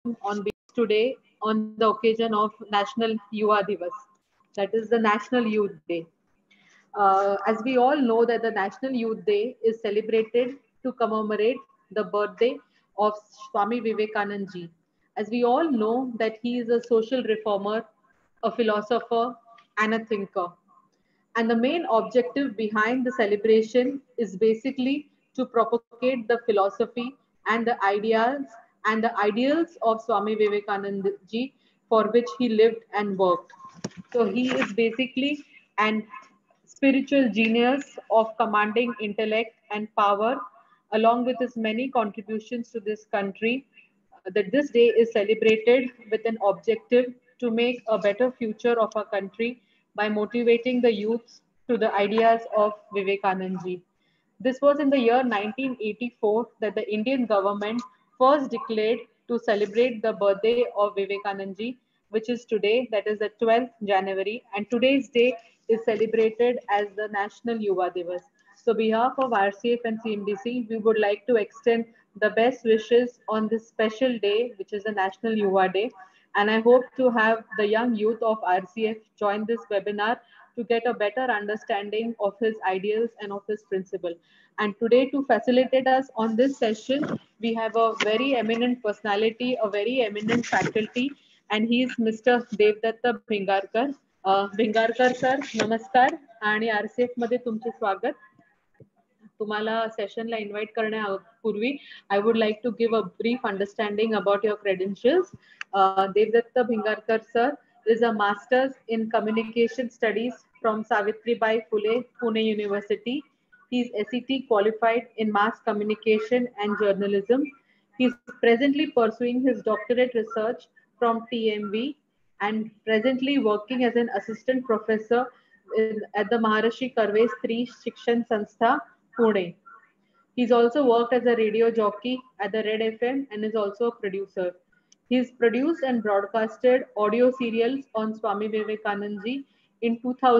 on today on the occasion of National Yuva Divas, that is the National Youth Day. As we all know that the National Youth Day is celebrated to commemorate the birthday of Swami Vivekanand ji. As we all know that he is a social reformer, a philosopher, and a thinker. And the main objective behind the celebration is basically to propagate the philosophy and the ideas and the ideals of Swami Vivekananda ji, for which he lived and worked. So he is basically an spiritual genius of commanding intellect and power, along with his many contributions to this country. That this day is celebrated with an objective to make a better future of our country by motivating the youth to the ideas of Vivekanand ji. This was in the year 1984 that the Indian government first declared to celebrate the birthday of Vivekanand ji, which is today, that is the 12th January, and today's day is celebrated as the National Yuva Divas. So, behalf of RCF and CMDC, we would like to extend the best wishes on this special day, which is the National Yuva Day. And I hope to have the young youth of RCF join this webinar to get a better understanding of his ideals and of his principle. And today, to facilitate us on this session, we have a very eminent personality, a very eminent faculty, and he is Mr. Devdatta Bhingarkar. Bhingarkar sir, नमस्कार आणि RCF मध्ये तुमचे स्वागत. तुम्हाला सेशनला invite करण्यापूर्वी I would like to give a brief understanding about your credentials. Devdatta Bhingarkar sir is a master's in communication studies from Savitribai Phule Pune University. He is SET qualified in mass communication and journalism. He is presently pursuing his doctorate research from TMV and presently working as an assistant professor at the Maharishi Karve Stri Shikshan Sanstha, Pune. He's also worked as a radio jockey at the Red FM and is also a producer. He's produced and broadcasted audio serials on Swami Vivekanand ji in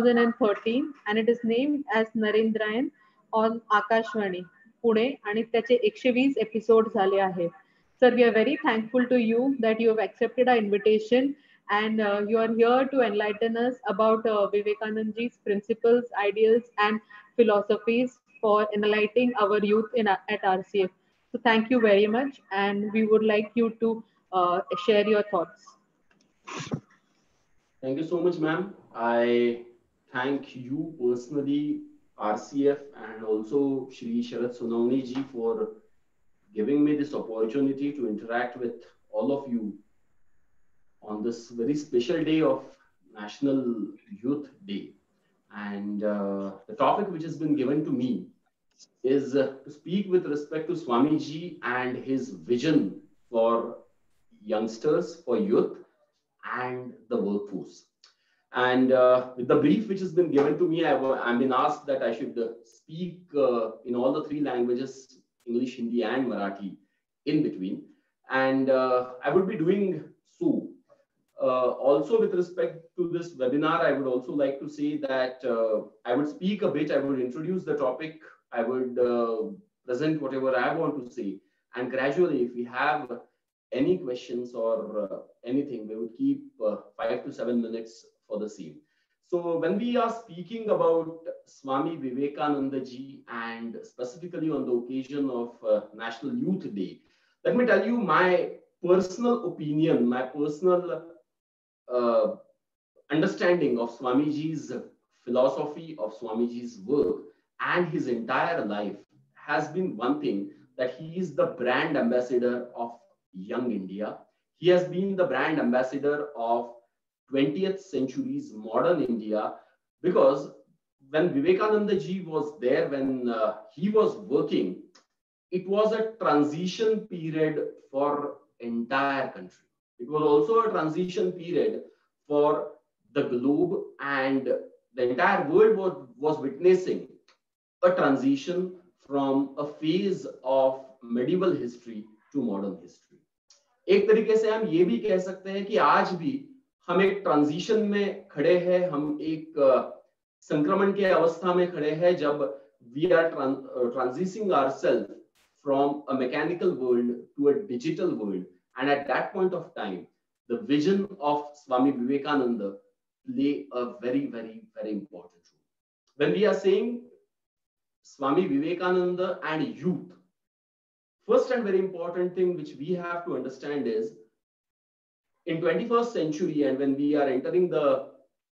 2013 and it is named as Narendrayan on Akashvani Pune आणि त्याचे 120 episode झाले आहेत. Sir, we are very thankful to you that you have accepted our invitation and you are here to enlighten us about Vivekanand ji's principles, ideals, and philosophies for enlightening our youth at RCF. So thank you very much, and we would like you to share your thoughts. Thank you so much, ma'am. I thank you personally, RCF, and also Shri Sharad Sonawani ji for giving me this opportunity to interact with all of you on this very special day of National Youth Day. And the topic which has been given to me is to speak with respect to Swamiji and his vision for youngsters, for youth, and the workforce. And with the brief which has been given to me, I've been asked that I should speak in all the three languages, English, Hindi, and Marathi in between. And I would be doing so. Also, with respect to this webinar, I would also like to say that I would speak a bit, I would introduce the topic, I would present whatever I want to say. And gradually, if we have any questions or anything, we would keep 5 to 7 minutes for the same. So when we are speaking about Swami Vivekananda ji and specifically on the occasion of National Youth Day, let me tell you my personal opinion, my personal understanding of Swamiji's philosophy, of Swamiji's work, and his entire life has been one thing, that he is the brand ambassador of Young India. He has been the brand ambassador of 20th century's modern India, because when Vivekananda ji was there, when he was working, it was a transition period for entire country. It was also a transition period for the globe, and the entire world was witnessing a transition from a phase of medieval history to modern history. एक तरीके से हम ये भी कह सकते हैं कि आज भी हम एक ट्रांजिशन में खड़े हैं, हम एक संक्रमण के अवस्था में खड़े हैं, जब we are transitioning ourselves from a mechanical world to a digital world, And at that point of time, the vision of Swami Vivekananda play a very, very, very important role. When we are saying Swami Vivekananda and youth, first and very important thing which we have to understand is in 21st century, and when we are entering the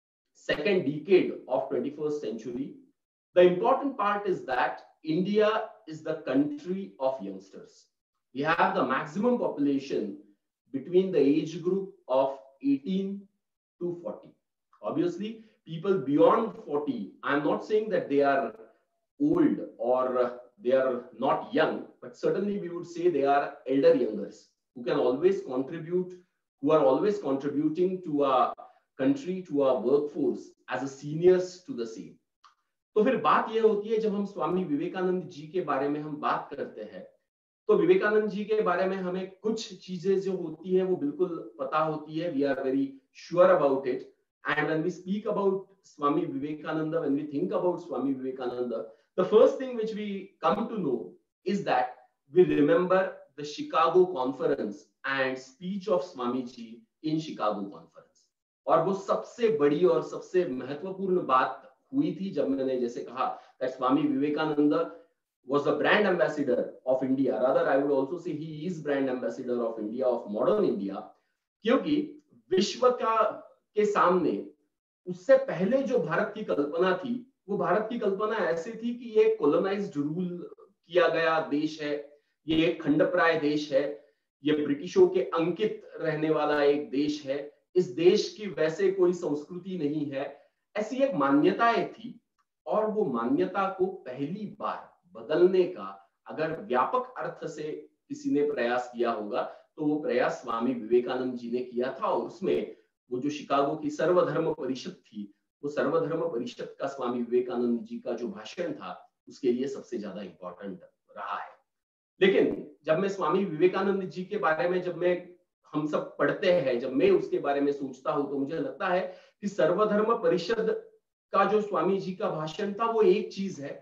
second decade of 21st century, the important part is that India is the country of youngsters. We have the maximum population between the age group of 18 to 40. Obviously, people beyond 40, I'm not saying that they are old or they are not young, but certainly we would say they are elder youngers who can always contribute, who are always contributing to a country, to our workforce as a seniors to the same. तो फिर बात ये होती है जब हम स्वामी विवेकानंद जी के बारे में हम बात करते हैं, तो विवेकानंद जी के बारे में हमें कुछ चीजें जो होती है वो बिल्कुल पता होती है. We are very sure about it. And when we speak about Swami Vivekananda, when we think about Swami Vivekananda, the first thing which we come to know is that we remember the Chicago Conference and speech of Swami Ji in Chicago Conference. और वो सबसे बड़ी और सबसे महत्वपूर्ण बात हुई थी जब मैंने जैसे कहा that Swami Vivekananda was the brand ambassador of India. Rather, I would also say he is brand ambassador of India, of modern India, क्योंकि विश्व के सामने उससे पहले जो भारत की कल्पना थी, वो भारत की कल्पना ऐसी थी कि ये कोलोनाइज्ड रूल किया गया देश है, ये एक खंडप्राय देश है, ये ब्रिटिशों के अंकित रहने वाला एक देश है, इस देश की वैसे कोई संस्कृति नहीं है, ऐसी एक मान्यताएं थी. और वो मान्यता को पहली बार बदलने का अगर व्यापक अर्थ से किसी ने प्रयास किया होगा तो वो प्रयास स्वामी विवेकानंद जी ने किया था. और उसमें वो जो शिकागो की सर्वधर्म परिषद थी, वो सर्वधर्म परिषद का स्वामी विवेकानंद जी का जो भाषण था उसके लिए सबसे ज्यादा इंपॉर्टेंट रहा है. लेकिन जब मैं स्वामी विवेकानंद जी के बारे में जब मैं हम सब पढ़ते हैं, जब मैं उसके बारे में सोचता हूं तो मुझे लगता है कि सर्वधर्म परिषद का जो स्वामी जी का भाषण था वो एक चीज है,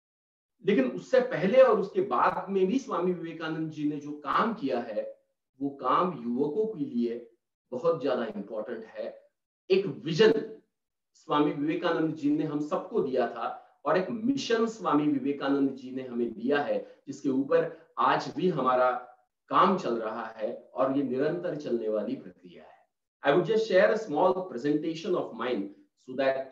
लेकिन उससे पहले और उसके बाद में भी स्वामी विवेकानंद जी ने जो काम किया है वो काम युवकों के लिए बहुत ज्यादा इंपॉर्टेंट है. एक विजन स्वामी विवेकानंद जी ने हम सबको दिया था और एक मिशन स्वामी विवेकानंद जी ने हमें दिया है जिसके ऊपर आज भी हमारा काम चल रहा है और ये निरंतर चलने वाली प्रक्रिया है. I would just share a small presentation of mine so that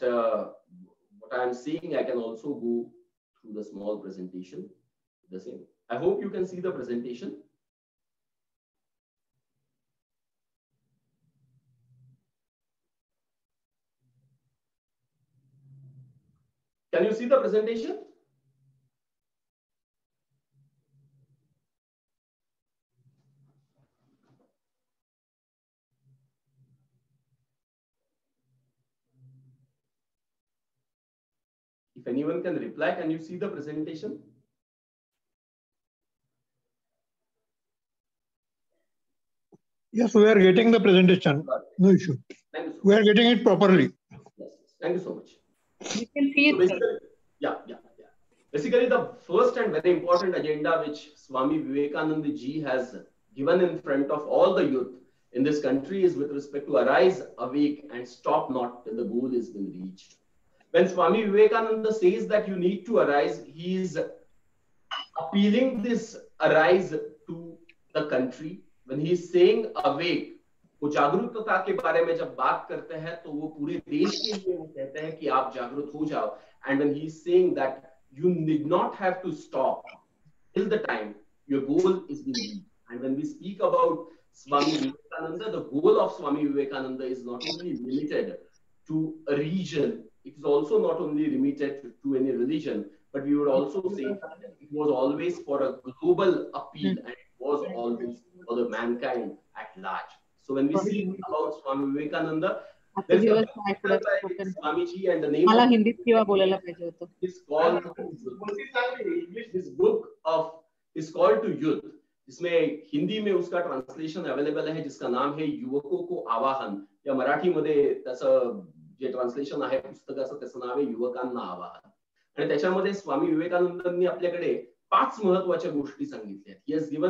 what I am saying I can also go through the small presentation. The same. I hope you can see the presentation. Can you see the presentation? If anyone can reply, can you see the presentation? Yes, we are getting the presentation. No issue. Thank you so much. We are getting it properly. Yes, thank you so much. You can see it. So yeah. Basically, the first and very important agenda which Swami Vivekananda ji has given in front of all the youth in this country is with respect to arise, awake, and stop not till the goal has been reached. When Swami Vivekananda says that you need to arise, he is appealing this arise to the country. When he is saying awake, वो जागरूकता के बारे में जब बात करते हैं तो वो पूरे देश के लिए वो कहते हैं कि आप जागरूक हो जाओ. And when he is saying that you need not have to stop till the time your goal is being reached. And when we speak about Swami Vivekananda, the goal of Swami Vivekananda is not only limited to a region, it is also not only limited to any religion, but we would also say that it was always for a global appeal and it was always for the mankind at large. So when we see about Swami Vivekananda, there's a Swamiji and the name of his call, his book of is called to youth. इसमें हिंदी में उसका translation available आहे जिसका नाम है युवकों को आवाहन, या मराठीमध्ये त्याचं जे ट्रान्सलेशन आहे पुस्तकाचं त्याचं नाव आहे युवकांना आवाहन. आणि त्याच्यामध्ये स्वामी विवेकानंदांनी आपल्याकडे 5 महत्त्वाच्या गोष्टी सांगितल्या. He has given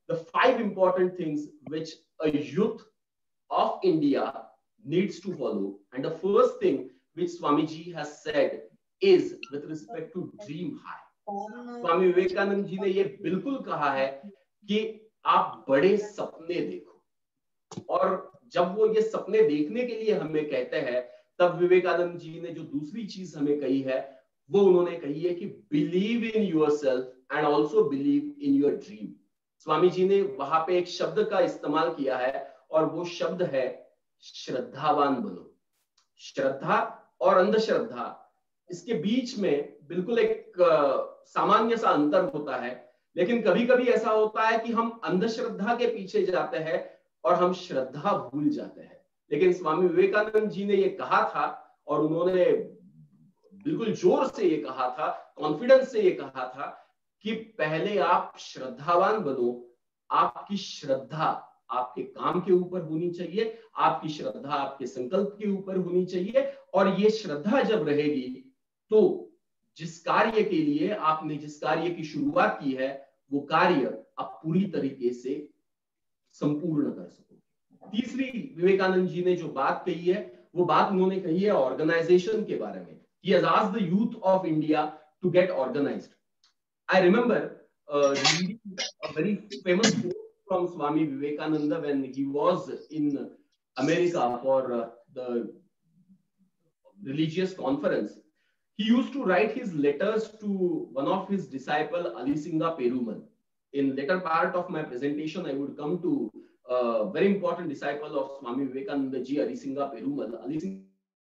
the 5 important things which a youth of India needs to follow. And the first thing which Swamiji has said is with respect to dream high. Swami Vivekananda ji ने ये बिल्कुल कहा है कि आप बड़े सपने देखो, और जब वो ये सपने देखने के लिए हमें कहते हैं, तब विवेकानंद जी ने जो दूसरी चीज हमें कही है वो उन्होंने कही है कि believe in yourself and also believe in your dream. Swami ji ने वहां पे एक शब्द का इस्तेमाल किया है और वो शब्द है श्रद्धावान बनो। श्रद्धा और अंधश्रद्धा, इसके बीच में बिल्कुल एक सामान्य सा अंतर होता है, लेकिन कभी कभी ऐसा होता है कि हम अंधश्रद्धा के पीछे जाते हैं और हम श्रद्धा भूल जाते हैं। लेकिन स्वामी विवेकानंद जी ने ये कहा था और उन्होंने बिल्कुल जोर से ये कहा था, कॉन्फिडेंस से ये कहा था कि पहले आप श्रद्धावान बनो। आपकी श्रद्धा आपके काम के ऊपर होनी चाहिए, आपकी श्रद्धा आपके संकल्प के ऊपर होनी चाहिए, और ये श्रद्धा जब रहेगी तो जिस कार्य के लिए आपने जिस कार्य की शुरुआत की है वो कार्य आप पूरी तरीके से संपूर्ण कर सकोगे। तीसरी विवेकानंद जी ने जो बात कही है वो बात उन्होंने कही है ऑर्गेनाइजेशन के बारे में। He has asked the youth of India to get organized. I remember reading a very famous quote from Swami Vivekananda when he was in America for the religious conference. He used to write his letters to one of his disciple, Alisingha Perumal. In later part of my presentation, I would come to a very important disciple of Swami Vivekananda ji, Alisingha Perumal. Alisingha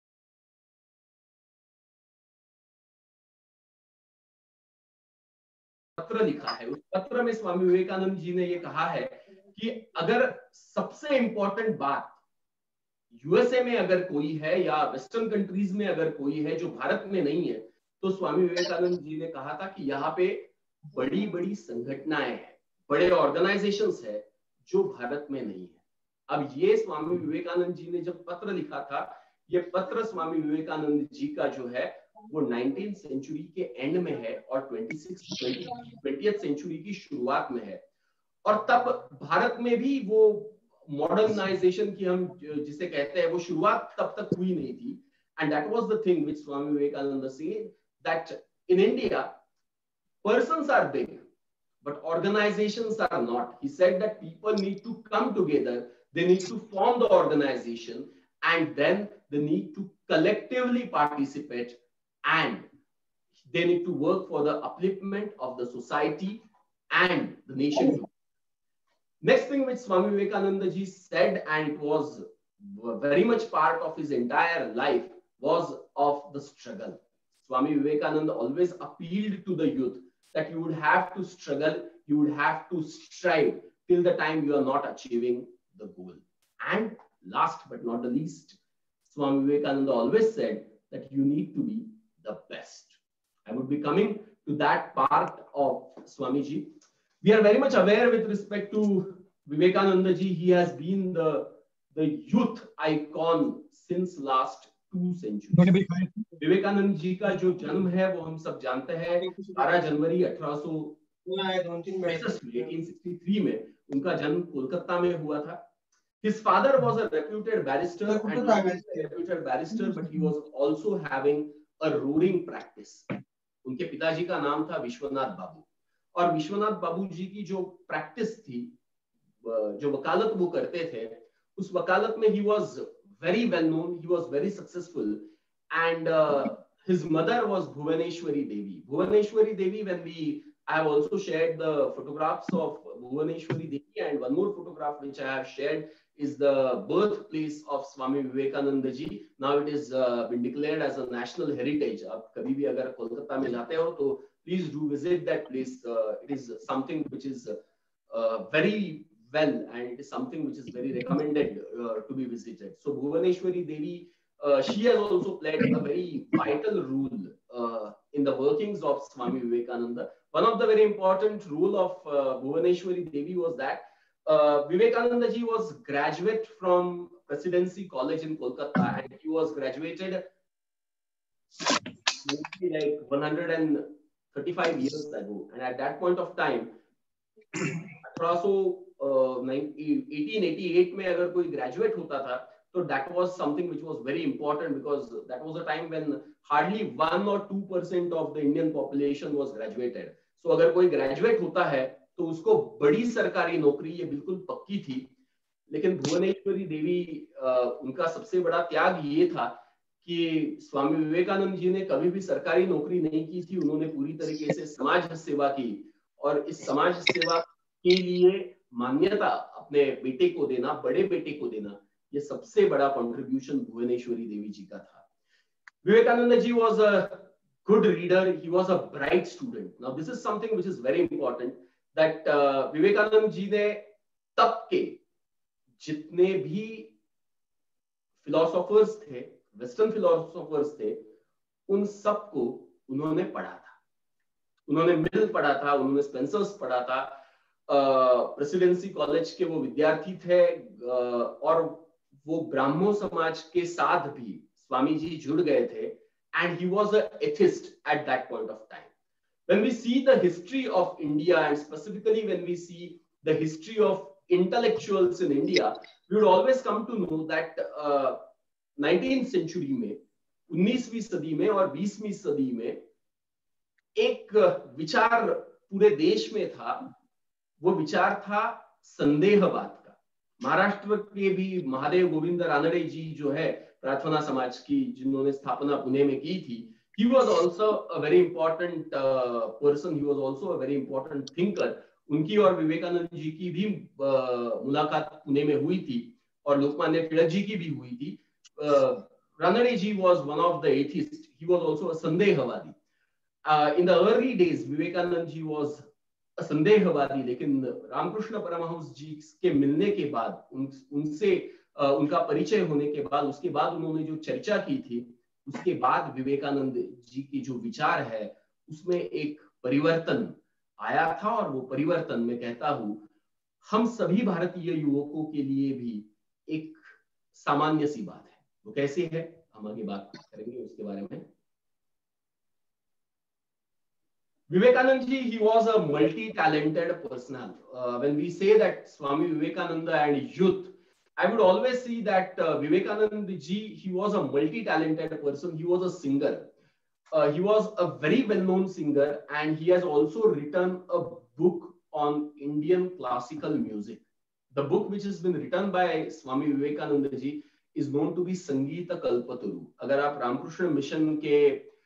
पत्र लिखा है, उस पत्र में स्वामी विवेकानंद जी ने ये कहा है कि अगर सबसे इंपॉर्टेंट बात यूएसए में अगर कोई है या वेस्टर्न कंट्रीज में अगर कोई है जो भारत में नहीं है, तो स्वामी विवेकानंद जी ने कहा था कि यहाँ पे बड़ी बड़ी संगठनाएं हैं, बड़े ऑर्गेनाइजेशंस है जो भारत में नहीं है। अब ये स्वामी विवेकानंद जी ने जब पत्र लिखा था, ये पत्र स्वामी विवेकानंद जी का जो है वो 19th सेंचुरी के एंड में है और 20th सेंचुरी की शुरुआत में है, और तब भारत में भी वो मॉडर्नाइजेशन की हम जिसे कहते हैं वो शुरुआत तब तक हुई नहीं थी। And that was the thing which Swami Vivekananda said that in India persons are big but organizations are not. He said that people need to come together, they need to form the organization, and then they need to collectively participate, and they need to work for the upliftment of the society and the nation. Next thing which Swami Vivekananda ji said, and it was very much part of his entire life, was of the struggle. Swami Vivekananda always appealed to the youth that you would have to struggle, you would have to strive till the time you are not achieving the goal. And last but not the least, Swami Vivekananda always said that you need to be the best. I would be coming to that part of Swamiji. We are very much aware with respect to Vivekananda ji. He has been the youth icon since last 2 centuries. Vivekananda ji का जो जन्म है वो हम सब जानते हैं 12 जनवरी 1863 में उनका जन्म कोलकाता में हुआ था. His father was a reputed barrister, but he was also having a roaring practice. उनके पिताजी का नाम था विश्वनाथ बाबू, और विश्वनाथ बाबू जी की जो प्रैक्टिस थी, जो वकालत वो करते थे, उस वकालत में he was very well known, he was very successful, and his mother was Bhuvaneshwari Devi. Bhuvaneshwari Devi, I have also shared the photographs of Bhuvaneshwari Devi, and one more photograph which I have shared is the birthplace of Swami Vivekananda ji. Now it is been declared as a national heritage. आप कभी भी अगर कोलकाता में जाते हो तो please do visit that place. It is something which is very well, and it is something which is very recommended to be visited. So Bhuvaneshwari Devi, she has also played a very vital role in the workings of Swami Vivekananda. One of the very important role of Bhuvaneshwari Devi was that Vivekananda ji was graduate from Presidency College in Kolkata, and he was graduated like 135 years ago. And at that point of time, 1888 में अगर कोई graduate होता था तो that was something which was very important because that was a time when hardly 1 or 2% of the Indian population was graduated. So अगर कोई graduate होता है तो उसको बड़ी सरकारी नौकरी ये बिल्कुल पक्की थी। लेकिन भुवनेश्वरी देवी उनका सबसे बड़ा त्याग ये था कि स्वामी विवेकानंद जी ने कभी भी सरकारी नौकरी नहीं की थी। उन्होंने पूरी तरीके से समाज सेवा की और इस समाज सेवा के लिए मान्यता अपने बेटे को देना, बड़े बेटे को देना, ये सबसे बड़ा कंट्रीब्यूशन भुवनेश्वरी देवी जी का था। विवेकानंद जी was a good reader, he was a bright student. Now this is something which is very important that Vivekananda ji ने तब के जितने भी फिलोसोफर्स थे, वेस्टर्न फिलोसोफर्स थे, उन सबको उन्होंने पढ़ा था। उन्होंने मिल पढ़ा था, उन्होंने स्पेंसर्स पढ़ा था, प्रेसिडेंसी कॉलेज के वो विद्यार्थी थे और वो ब्राह्मो समाज के साथ भी स्वामी जी जुड़ गए थे। And he was an atheist at that point of time. When we see the history of India and specifically when we see the history of intellectuals in India, we would always come to know that 19th century में, 19वीं सदी में और 20वीं सदी में एक विचार पूरे देश में था। वो विचार था संदेहवाद का। महाराष्ट्र के भी महादेव गोविंद रानडे जी जो है प्रार्थना समाज की, जिन्होंने स्थापना पुणे में की थी, he was also a very important person, he was also a very important thinker. उनकी और विवेकानंद जी की भी मुलाकात पुणे में हुई थी और लोकमान्य तिलक जी की भी हुई थी। रानडे जी was one of the atheists, he was also a संदेहवादी. In the early days Vivekananda ji was a संदेहवादी, लेकिन रामकृष्ण परमहंस जी के मिलने के बाद, उनसे उनका परिचय होने के बाद, उसके बाद उन्होंने जो चर्चा की थी, उसके बाद विवेकानंद जी की जो विचार है उसमें एक परिवर्तन आया था। और वो परिवर्तन मैं कहता हूं हम सभी भारतीय युवकों के लिए भी एक सामान्य सी बात है। वो कैसे है हम आगे बात करेंगे उसके बारे में। Vivekanand ji, he was a multi-talented person. When we say that Swami Vivekananda and youth, I would always see that Vivekanand ji, he was a multi-talented person. He was a singer. He was a very well-known singer, and he has also written a book on Indian classical music. The book which has been written by Swami Vivekananda ji is known to be Sangeeta Kalpataru. अगर आप Ramakrishna mission के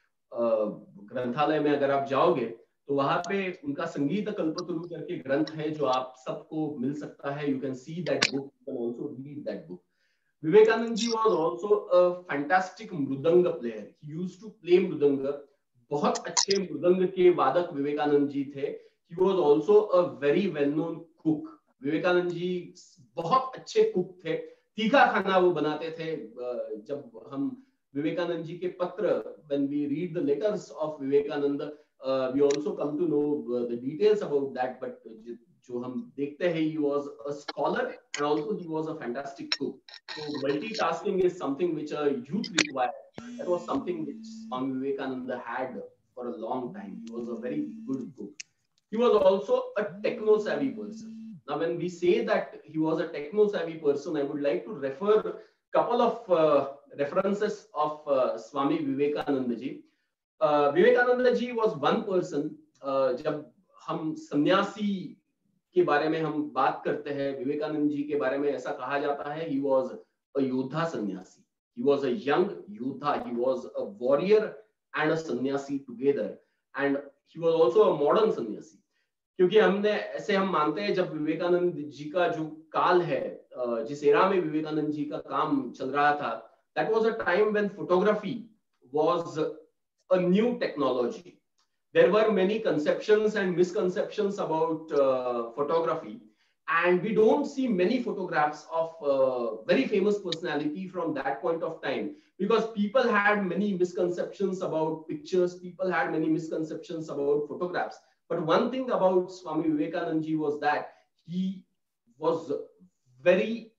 ग्रंथालय में अगर आप जाओगे तो वहां पे उनका संगीत कल्पतरु करके ग्रंथ है जो आप सबको मिल सकता है। You can see that book, you can also read that book. Vivekanand ji was also a fantastic mridanga player. He used to play mridanga. बहुत अच्छे मृदंग के वादक विवेकानंद जी थे। He was also a very well-known cook. Vivekananda ji बहुत अच्छे cook थे। तीखा खाना वो बनाते थे। जब हम विवेकानंद जी के पत्र, when we read the letters of Vivekananda, we also come to know the details about that. But जो हम देखते हैं, he was a scholar and also he was a fantastic cook. So multitasking is something which a youth require. That was something which Swami Vivekananda had for a long time. He was a very good cook. He was also a techno-savvy person. Now, when we say that he was a techno-savvy person, I would like to refer a couple of references of Swami Vivekananda ji. Vivekananda ji was one person. जब हम सन्यासी के बारे में हम बात करते हैं, विवेकानंद जी के बारे में ऐसा कहा जाता है, he was a योद्धा सन्यासी. He was a young योद्धा. He was a warrior and a सन्यासी together. And he was also a modern सन्यासी. क्योंकि हम मानते हैं जब विवेकानंद जी का जो काल है, जिस एरा में विवेकानंद जी का काम चल रहा था, that was a time when photography was a new technology. There were many conceptions and misconceptions about photography, and we don't see many photographs of very famous personality from that point of time, because people had many misconceptions about pictures, people had many misconceptions about photographs. But one thing about Swami Vivekananda ji was that he was very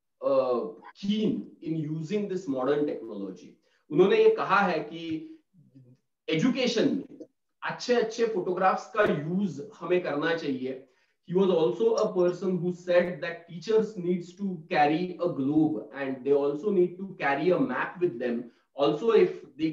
keen in using this modern technology. उन्होंने ये कहा है कि education में अच्छे photographs का use हमें करना चाहिए, He was also a person who said that teachers needs to carry a globe, and they also need to carry a map with them. Also, if they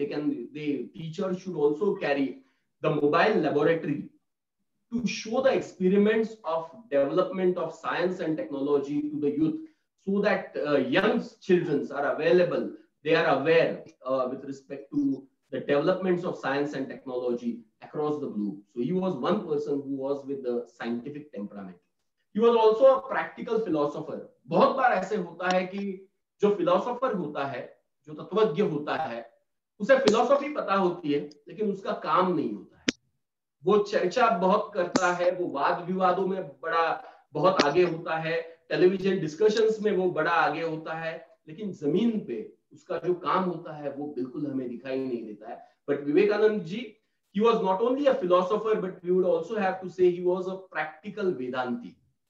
teachers should also carry the mobile laboratory to show the experiments of development of science and technology to the youth, so that young children are available, they are aware with respect to the developments of science and technology across the globe. So he was one person who was with the scientific temperament. He was also a practical philosopher. बहुत बार ऐसे होता है कि जो philosopher होता है, जो तत्वज्ञ होता है, उसे फिलोसॉफी पता होती है, लेकिन उसका काम नहीं होता है। वो चर्चा बहुत करता है, वो वाद विवादों में बहुत आगे होता है, टेलीविजन डिस्कशंस में वो बड़ा आगे होता है, लेकिन जमीन पे उसका जो काम होता है वो बिल्कुल हमें दिखाई नहीं देता है. But Vivekanand ji, he was not only a philosopher, but we would also have to say he was a practical Vedanti.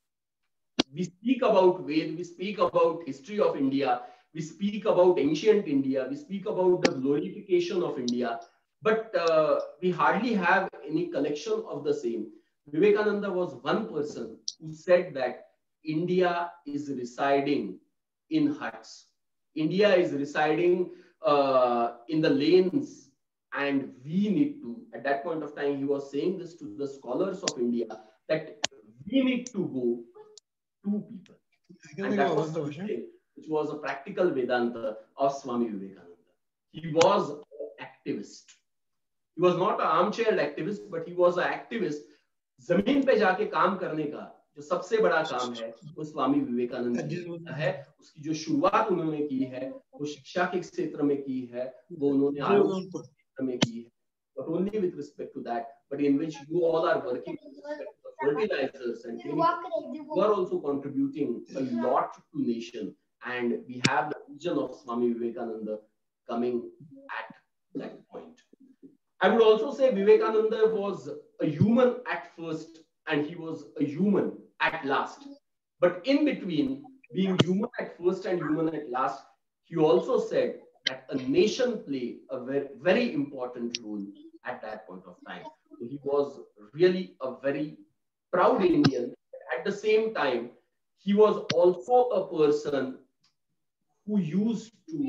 We speak about Ved, we speak about history of India, we speak about ancient India, we speak about the glorification of India, but we hardly have any collection of the same. Vivekananda was one person who said that India is residing in huts. India is residing in the lanes, and we need to, at that point of time, he was saying this to the scholars of India, that we need to go to people. And that was something which was a practical Vedanta of Swami Vivekananda. He was an activist. He was not an armchair activist, but he was an activist. जमीन पे जाके काम करने का जो सबसे बड़ा काम है वो स्वामी विवेकानंद जी का है. उसकी जो शुरुआत उन्होंने की है वो शिक्षा के क्षेत्र में की है, वो उन्होंने आरोग्य के क्षेत्र में की है. Not only with respect to that, but in which you all are working with respect to the fertilizers and chemicals, you are also contributing a lot to nation. And we have the vision of Swami Vivekananda coming at that point. I would also say Vivekananda was a human at first and he was a human at last. But in between being human at first and human at last, he also said that a nation played a very, very important role at that point of time. So he was really a very proud Indian. At the same time, he was also a person who used to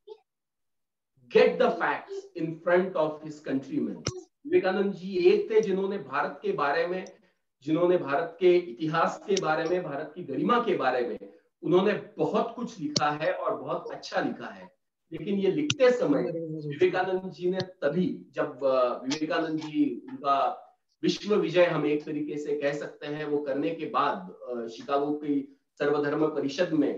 get the facts in front of his countrymen. Vivekananda ji एक थे जिन्होंने भारत के बारे में, जिन्होंने भारत के इतिहास के बारे में, भारत की गरिमा के बारे में उन्होंने बहुत कुछ लिखा है और बहुत अच्छा लिखा है. लेकिन ये लिखते समय विवेकानंद जी ने तभी, जब विवेकानंद जी उनका विश्व विजय हम एक तरीके से कह सकते हैं वो करने के बाद शिकागो की सर्वधर्म परिषद में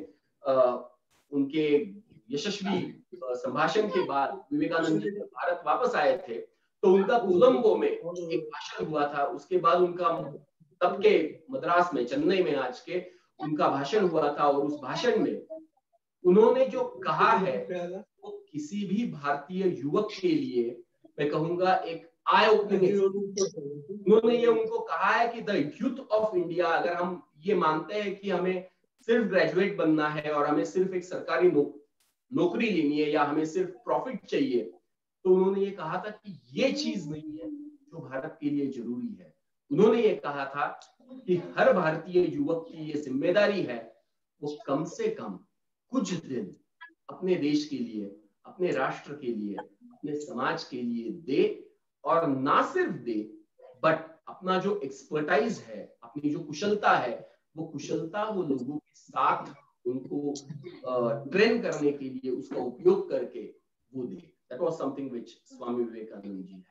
उनके यशस्वी संभाषण के बाद विवेकानंद जी भारत वापस आए थे, तो उनका कोलंबो में एक भाषण हुआ था. उसके बाद उनका तब के मद्रास में, चेन्नई में आज के, उनका भाषण हुआ था. और उस भाषण में उन्होंने जो कहा है वो किसी भी भारतीय युवक के लिए मैं कहूंगा एक आई ओपनिंग. उन्होंने ये उनको कहा है कि द यूथ ऑफ इंडिया, अगर हम ये मानते हैं कि हमें सिर्फ ग्रेजुएट बनना है और हमें सिर्फ एक सरकारी नौकरी लेनी है या हमें सिर्फ प्रॉफिट चाहिए, तो उन्होंने ये कहा था कि ये चीज नहीं है जो भारत के लिए जरूरी है. उन्होंने ये कहा था कि हर भारतीय युवक की ये जिम्मेदारी है वो कम से कम कुछ दिन अपने देश के लिए, अपने राष्ट्र के लिए, अपने समाज के लिए दे. और ना सिर्फ दे, बट अपना जो एक्सपर्टाइज है, अपनी जो कुशलता है, वो कुशलता वो लोगों के साथ उनको ट्रेन करने के लिए उसका उपयोग करके वो दे. That was something which Swami Vivekananda ji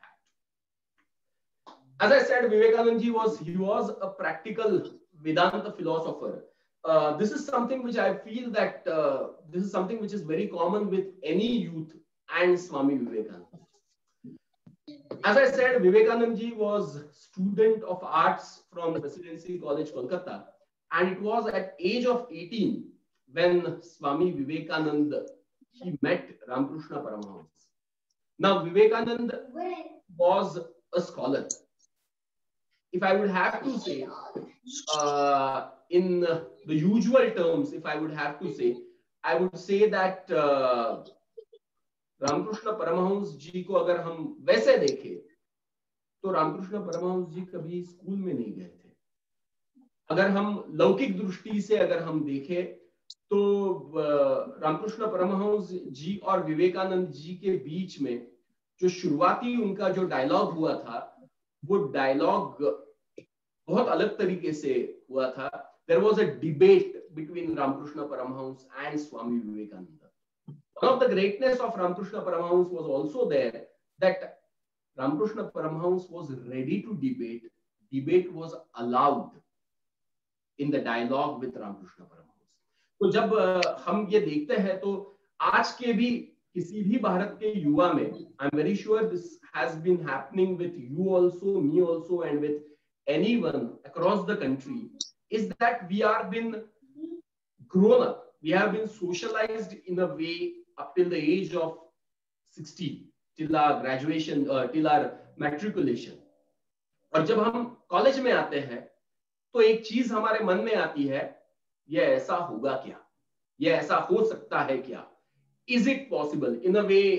had. As I said, Vivekananda ji was a practical Vedanta philosopher. This is something which I feel that this is something which is very common with any youth and Swami Vivekananda. As I said, Vivekananda ji was student of arts from Presidency College, Kolkata, and it was at age of 18 when Swami Vivekananda he met Ramakrishna Paramahansa. Now, Vivekananda was a scholar. If I would have to say, in the usual terms, if I would have to say, I would say that Ramakrishna Paramhans जी को अगर हम वैसे देखें तो रामकृष्ण परमहंस जी कभी school में नहीं गए थे. अगर हम लौकिक दृष्टि से अगर हम देखें तो रामकृष्ण परमहंस जी और विवेकानंद जी के बीच में जो शुरुआती उनका जो डायलॉग हुआ था, वो डायलॉग बहुत अलग तरीके से हुआ था. There was a debate between Ramakrishna Paramahamsa and Swami Vivekananda. One of the greatness of Ramakrishna Paramahamsa was also there that Ramakrishna Paramahamsa was ready to debate. Debate was allowed in the dialogue with Ramakrishna Paramahamsa. तो जब हम ये देखते हैं तो आज के भी किसी भी भारत के युवा में, I'm very sure this has been happening with you also, me also, and with anyone across the country, is that we are been grown up, we have been socialized in a way up till the age of 60, till our graduation, till our matriculation. और जब हम college में आते हैं तो एक चीज हमारे मन में आती है, ये ऐसा होगा क्या, ये ऐसा हो सकता है क्या, is it possible? In a way,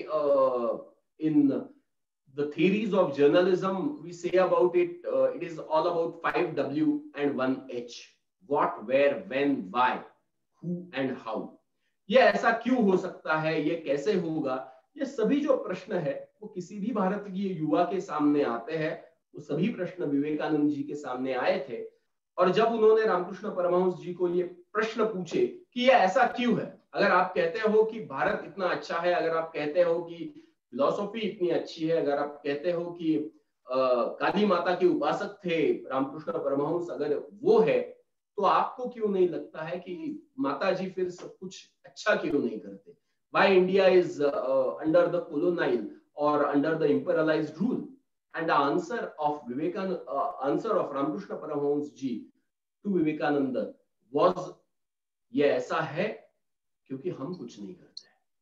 in the theories of journalism, we say about it, it is all about 5W and 1H. What, where, when, why, who and how. ये ऐसा क्यों हो सकता है, ये कैसे होगा, ये सभी जो प्रश्न है वो किसी भी भारतीय युवा के सामने आते हैं. वो सभी प्रश्न विवेकानंद जी के सामने आए थे. और जब उन्होंने रामकृष्ण परमहंस जी को ये प्रश्न पूछे कि ये ऐसा क्यों है, अगर आप कहते हो कि भारत इतना अच्छा है, अगर आप कहते हो कि फिलॉसफी इतनी अच्छी है, अगर आप कहते हो कि काली माता के उपासक थे रामकृष्ण परमहंस, अगर वो है, तो आपको क्यों नहीं लगता है कि माता जी फिर सब कुछ अच्छा क्यों नहीं करते? Why India is under the colonial or under the imperialized rule? And the answer of answer of Ramakrishna Paramahamsa ji to Vivekananda was, ये ऐसा है क्योंकि हम कुछ नहीं करते.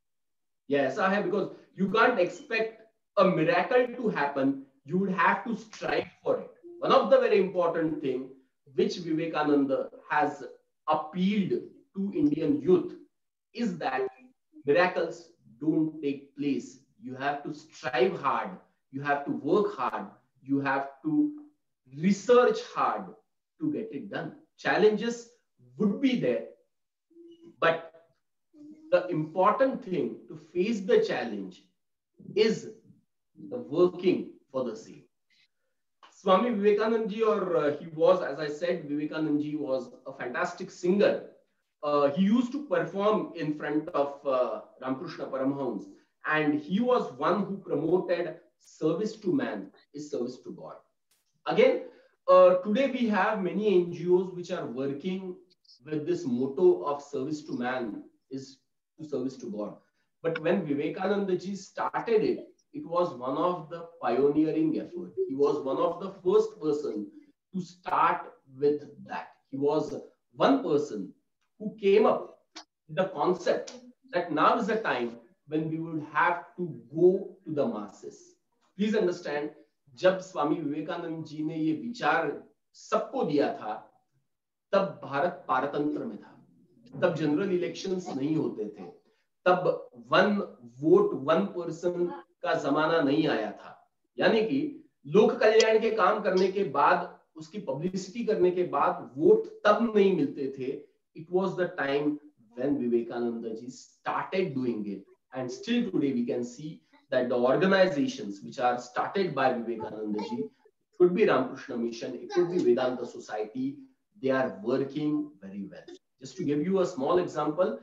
ये ऐसा है because you can't expect a miracle to happen, you would have to strive for it. One of the very important thing which Vivekananda has appealed to Indian youth is that miracles don't take place. You have to strive hard, you have to work hard, you have to research hard to get it done. Challenges would be there, but the important thing to face the challenge is the working for the same. Swami Vivekanand ji, or he was, as I said, Vivekanand ji was a fantastic singer. He used to perform in front of Ramakrishna Paramahamsa, and he was one who promoted service to man is service to God. Again, today we have many NGOs which are working with this motto of service to man is to service to God. But when Vivekananda ji started it, it was one of the pioneering effort. He was one of the first person to start with that. He was one person who came up with the concept that now is the time when we would have to go to the masses. Please understand, जब स्वामी विवेकानंद जी ने ये विचार सबको दिया था, तब भारत पारतंत्र में था, तब जनरल इलेक्शंस नहीं होते थे, तब वन वोट वन पर्सन का जमाना नहीं आया था. यानी कि लोक कल्याण के काम करने के बाद, उसकी पब्लिसिटी करने के बाद वोट तब नहीं मिलते थे. It was the time when Vivekananda ji started doing it, and still today we can see that the organizations which are started by Vivekananda ji, it could be Ramakrishna Mission, it could be Vedanta Society, they are working very well. Just to give you a small example,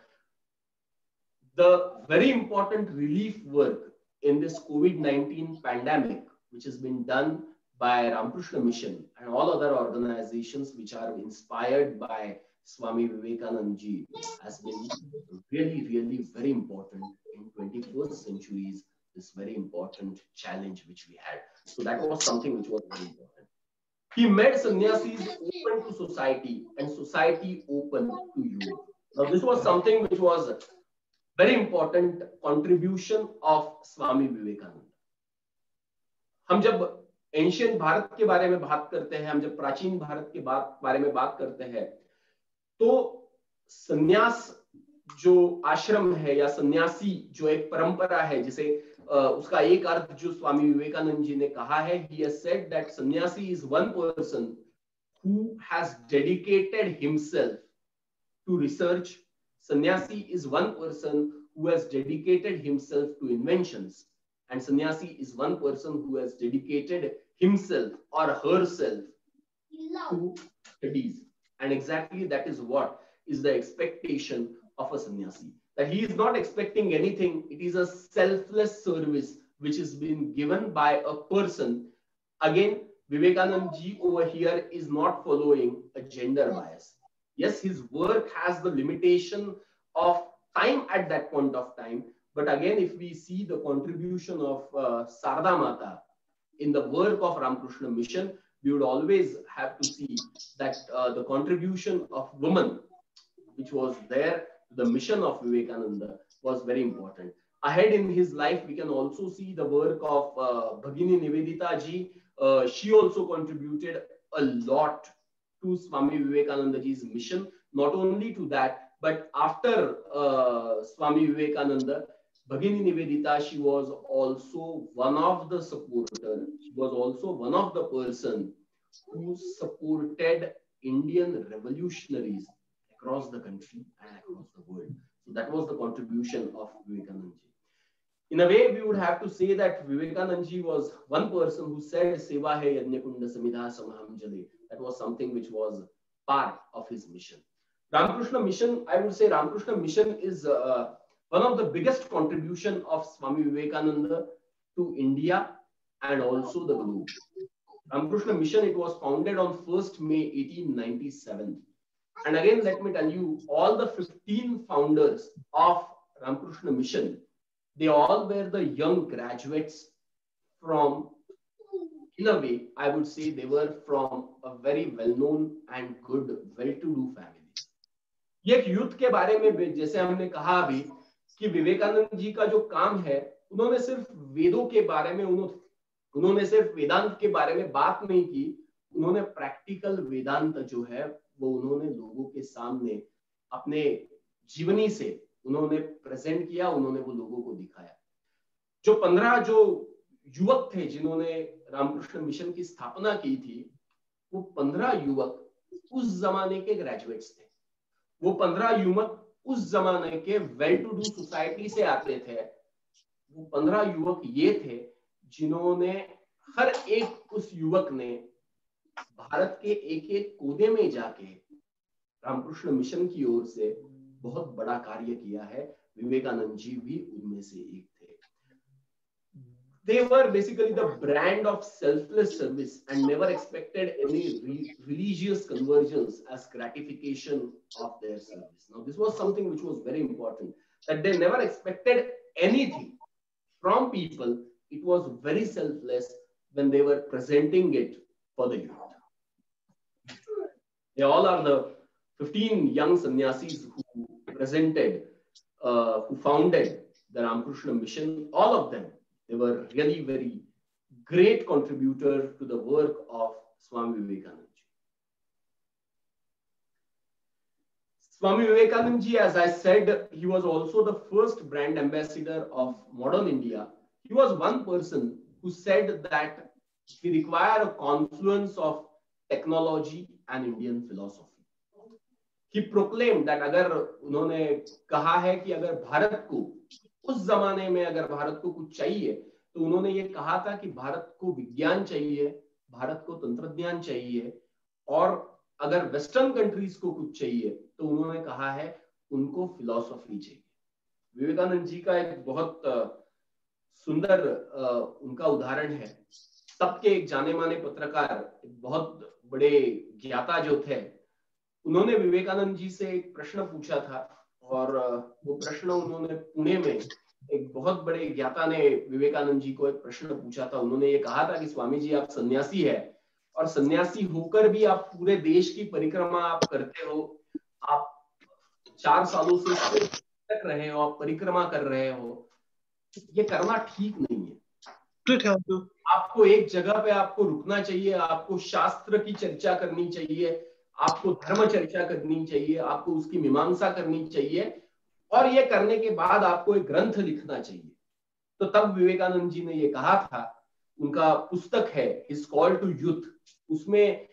the very important relief work in this COVID-19 pandemic, which has been done by Ramakrishna Mission and all other organizations which are inspired by Swami Vivekananda ji, has been really, really very important in 21st centuries, this very important challenge which we had. So that was something which was very important. He made sannyasis open to society and society open to you. Now this was something which was a very important contribution of Swami Vivekananda. हम जब ancient Bharat के बारे में बात करते हैं, हम जब प्राचीन भारत के बारे में बात करते हैं, तो सन्यास जो आश्रम है या सन्यासी जो एक परंपरा है, जिसे उसका एक अर्थ जो स्वामी विवेकानंद जी ने कहा है, he has said that sannyasi is one person who has dedicated himself to research. Sannyasi is one person who has dedicated himself to inventions. And sannyasi is one person who has dedicated himself or herself to studies. And exactly that is what is the expectation of a sannyasi. That he is not expecting anything. It is a selfless service which is being given by a person. Again, Vivekananda ji over here is not following a gender bias. Yes, his work has the limitation of time at that point of time. But again, if we see the contribution of Sarada Mata in the work of Ramakrishna Mission, we would always have to see that the contribution of women, which was there to the mission of Vivekananda, was very important. Ahead in his life, we can also see the work of Bhagini Nivedita ji. She also contributed a lot to Swami Vivekananda ji's mission. Not only to that, but after Swami Vivekananda, Bhagini Nivedita, she was also one of the supporters. She was also one of the person who supported Indian revolutionaries across the country and across the world. So that was the contribution of Vivekananda ji. In a way, we would have to say that Vivekananda ji was one person who said, Seva hai yajna kunda samidha samaham jale. That was something which was part of his mission. Ramakrishna Mission, I would say Ramakrishna Mission is one of the biggest contribution of Swami Vivekananda to India and also the globe. Ramakrishna Mission, it was founded on 1st May 1897. And again, let me tell you, all the 15 founders of Ramakrishna Mission, they all were the young graduates from, in a way, I would say they were from a very well-known and good, well-to-do family. ये एक युद्ध के बारे में जैसे हमने कहा अभी कि विवेकानंद जी का जो काम है, उन्होंने सिर्फ वेदों के बारे में उन्होंने सिर्फ वेदांत के बारे में बात नहीं की, उन्होंने प्रैक्टिकल वेदांत जो है वो उन्होंने लोगों के सामने अपने जीवनी से उन्होंने प्रेजेंट किया, उन्होंने वो लोगों को दिखाया। जो 15 जो युवक थे जिन्होंने रामकृष्ण मिशन की स्थापना की थी, वो 15 युवक उस जमाने के ग्रेजुएट्स थे। वो 15 युवक उस जमाने के वेल टू डू सोसाइटी से आते थे। वो 15 युवक ये थे जिन्होंने हर एक उस युवक ने भारत के एक एक कोने में जाके रामकृष्ण मिशन की ओर से बहुत बड़ा कार्य किया है। विवेकानंद जी भी उनमें से एक थे। They were basically the brand of selfless service and never expected any religious conversions as gratification of their service. Now, this was something which was very important, that they never expected anything from people. It was very selfless when they were presenting it for the youth. They all are the 15 young sannyasis who presented, who founded the Ramakrishna Mission. All of them, they were really very great contributor to the work of Swami Vivekananda ji. Swami Vivekananda ji, as I said, he was also the first brand ambassador of modern India. He was one person who said that we require a confluence of technology and Indian philosophy. He proclaimed that अगर उन्होंने कहा है कि अगर भारत को उस जमाने में अगर भारत को कुछ चाहिए तो उन्होंने ये कहा था कि भारत को विज्ञान चाहिए, भारत को तंत्रज्ञान चाहिए, और अगर वेस्टर्न कंट्रीज को कुछ चाहिए तो उन्होंने कहा है उनको फिलॉसफी चाहिए। विवेकानंद जी का एक बहुत सुंदर उनका उदाहरण है। सबके एक जाने माने पत्रकार, एक बहुत बड़े ज्ञाता जो थे, उन्होंने विवेकानंद जी से एक प्रश्न पूछा था, और वो प्रश्न उन्होंने पुणे में एक बहुत बड़े ज्ञाता ने विवेकानंद जी को एक प्रश्न पूछा था। उन्होंने ये कहा था कि स्वामी जी, आप सन्यासी है और सन्यासी होकर भी आप पूरे देश की परिक्रमा आप करते हो, आप 4 सालों से तक रहे हो, आप परिक्रमा कर रहे हो, ये करना ठीक नहीं है। आपको एक जगह पे आपको रुकना चाहिए, आपको शास्त्र की चर्चा करनी चाहिए, आपको धर्म चर्चा करनी चाहिए, आपको उसकी मीमांसा करनी चाहिए, और ये करने के बाद आपको एक ग्रंथ लिखना चाहिए। तो तब विवेकानंद जी ने ये कहा था, उनका पुस्तक है हिज कॉल टू यूथ, उसमें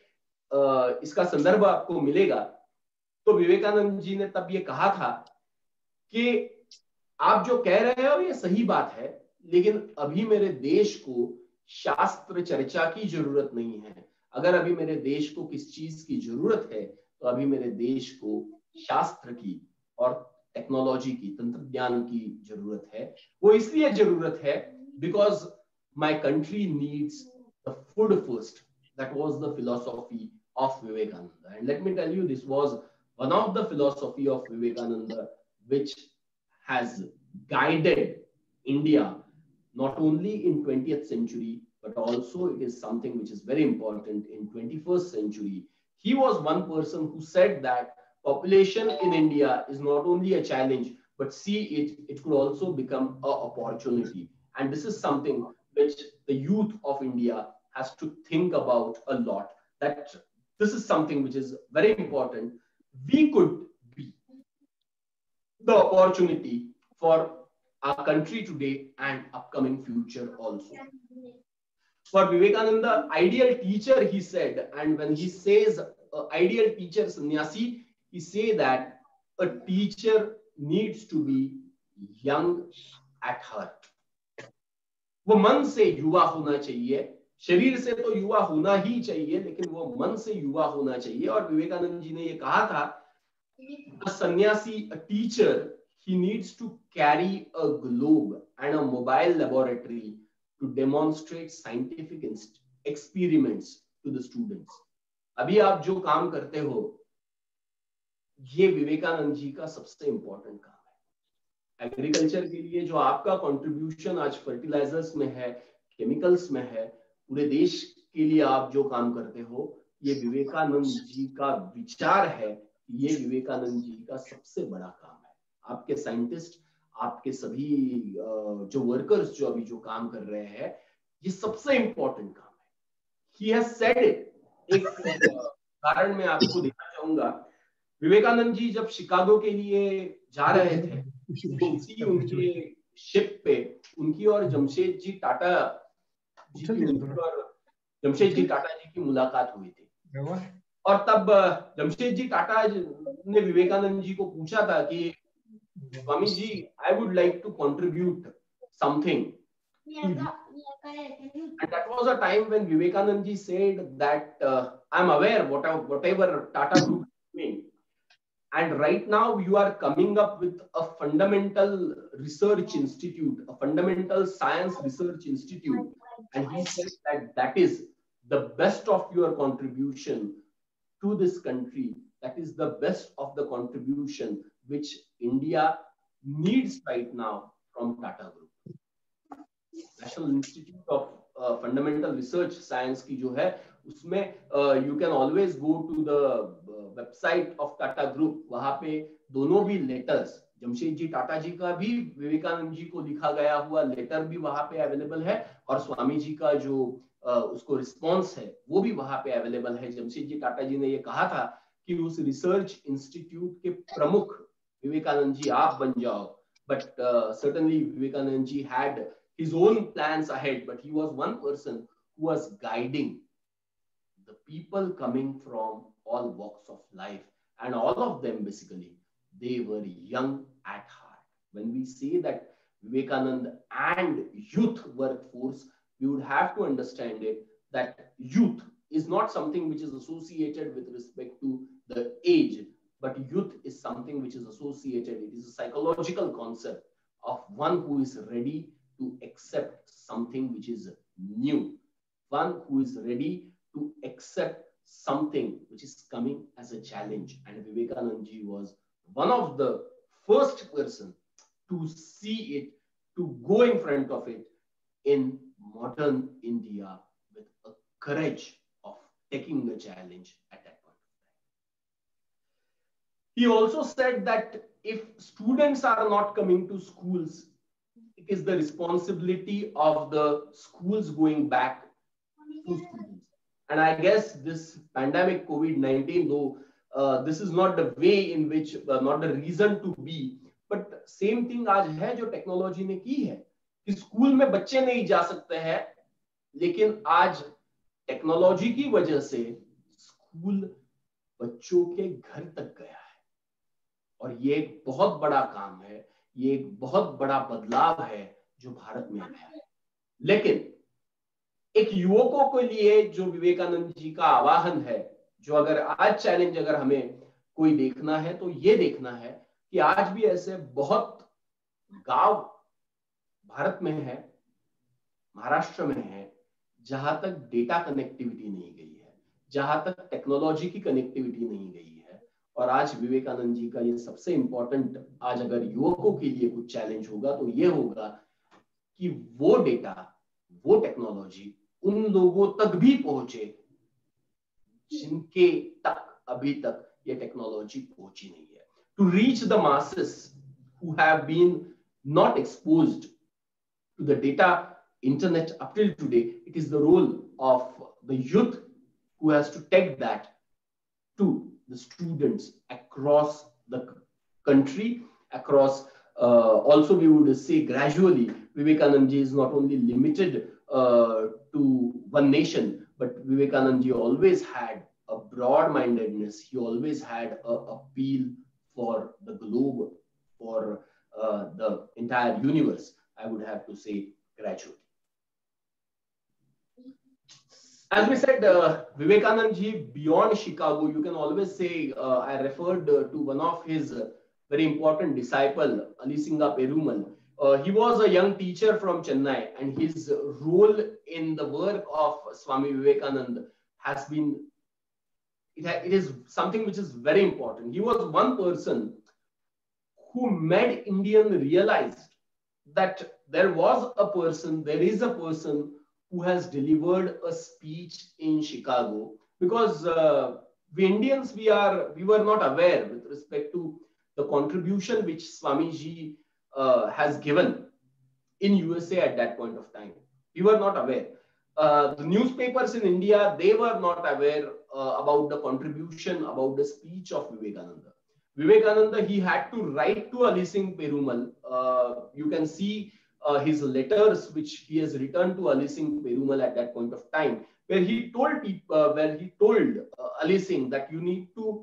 इसका संदर्भ आपको मिलेगा, तो विवेकानंद जी ने तब ये कहा था कि आप जो कह रहे हो ये सही बात है, लेकिन अभी मेरे देश को शास्त्र चर्चा की जरूरत नहीं है। अगर अभी मेरे देश को किस चीज की जरूरत है, तो अभी मेरे देश को शास्त्र की और टेक्नोलॉजी की, तंत्रज्ञान की जरूरत है। वो इसलिए जरूरत है because my country needs the food first. That was the philosophy of Vivekananda, and let me tell you, this was one of the philosophy of Vivekananda which has guided India not only in 20th century, but also it is something which is very important in 21st century. He was one person who said that population in India is not only a challenge, but see it could also become an opportunity. And this is something which the youth of India has to think about a lot, that this is something which is very important. We could be the opportunity for our country today and upcoming future also. For Vivekananda, ideal teacher, he said, and when he says ideal teacher sannyasi, he say that a teacher needs to be young at heart. वो मन से युवा होना चाहिए, शरीर से तो युवा होना ही चाहिए, लेकिन वो मन से युवा होना चाहिए। और विवेकानंद जी ने ये कहा था, a sannyasi, a teacher, he needs to carry a globe and a mobile laboratory to demonstrate scientific experiments to the students. अभी आप जो काम करते हो, ये विवेकानंद जी का सबसे इंपॉर्टेंट काम है। एग्रीकल्चर के लिए जो आपका कंट्रीब्यूशन आज फर्टिलाइजर्स में है, केमिकल्स में है, पूरे देश के लिए आप जो काम करते हो, ये विवेकानंद जी का विचार है, ये विवेकानंद जी का सबसे बड़ा काम है। आपके साइंटिस्ट, आपके सभी जो वर्कर्स जो अभी जो काम कर रहे हैं, ये सबसे इंपॉर्टेंट काम है। He has said it. एक कारण मैं आपको दिखाना चाहूंगा। विवेकानंद जी जब शिकागो के लिए जा रहे थे, तो उसी उनके शिप पे उनकी और जमशेद जी टाटा जी की मुलाकात हुई थी। और तब जमशेद जी टाटा ने विवेकानंद जी को पूछा था कि Swami ji, I would like to contribute something. And that was a time when Vivekanand ji said that I'm aware whatever Tata Group is doing, and right now you are coming up with a fundamental research institute, a fundamental science research institute, and he said that that is the best of your contribution to this country. That is the best of the contribution which India needs right now from Tata Group. National Institute of Fundamental Research Science की जो है, उसमें you can always go to the website of Tata Group. वहाँ पे दोनों भी letters, Jamshed ji Tata ji का भी विवेकानंद जी को लिखा गया हुआ लेटर भी वहाँ पे अवेलेबल है, और स्वामी जी का जो उसको रिस्पॉन्स है वो भी वहाँ पे अवेलेबल है। जमशेद जी टाटा जी ने ये कहा था कि उस रिसर्च इंस्टीट्यूट के प्रमुख विवेकानंद जी आप बन जाओ, but certainly Vivekanand ji had his own plans ahead, but he was one person who was guiding the people coming from all walks of life, and all of them basically, they were young at heart. When we say that Vivekanand and youth workforce, we would have to understand it that youth is not something which is associated with respect to the age, but youth is something which is associated, it is a psychological concept of one who is ready to accept something which is new, one who is ready to accept something which is coming as a challenge. And Vivekanand ji was one of the first person to see it, to go in front of it in modern India with a courage of taking the challenge at that point. He also said that if students are not coming to schools, it is the responsibility of the schools going back to schools. And I guess this pandemic COVID-19, though this is not the way in which, not the reason to be, but same thing आज है जो technology ने की है कि school में बच्चे नहीं जा सकते हैं, लेकिन आज टेक्नोलॉजी की वजह से स्कूल बच्चों के घर तक गया है। और ये एक बहुत बड़ा काम है, ये एक बहुत बड़ा बदलाव है जो भारत में आया है। लेकिन एक युवकों के लिए जो विवेकानंद जी का आह्वान है, जो अगर आज चैलेंज अगर हमें कोई देखना है तो ये देखना है कि आज भी ऐसे बहुत गांव भारत में है, महाराष्ट्र में है, जहां तक डेटा कनेक्टिविटी नहीं गई है, जहां तक टेक्नोलॉजी की कनेक्टिविटी नहीं गई है। और आज विवेकानंद जी का ये सबसे इंपॉर्टेंट, आज अगर युवकों के लिए कुछ चैलेंज होगा तो ये होगा कि वो डेटा, वो टेक्नोलॉजी उन लोगों तक भी पहुंचे जिनके तक अभी तक ये टेक्नोलॉजी पहुंची नहीं है। To reach the masses who have been not exposed to the data internet up till today, it is the role of the youth who has to take that to the students across the country, across also we would say gradually Vivekanand ji is not only limited to one nation, but Vivekanand ji always had a broad mindedness. He always had a appeal for the globe, for the entire universe, I would have to say gradually. As we said, Vivekanand ji, beyond Chicago, you can always say, I referred to one of his very important disciple, Alisingha Perumal. He was a young teacher from Chennai, and his role in the work of Swami Vivekananda has been, it is something which is very important. He was one person who made Indian realize that there was a person, there is a person who has delivered a speech in Chicago, because we Indians, we were not aware with respect to the contribution which Swamiji has given in USA at that point of time. We were not aware. The newspapers in India, they were not aware about the contribution, about the speech of Vivekananda. Vivekananda, he had to write to Alisingha Perumal. You can see his letters which he has written to Alisingha Perumal at that point of time, where he told people, Alisingha that you need to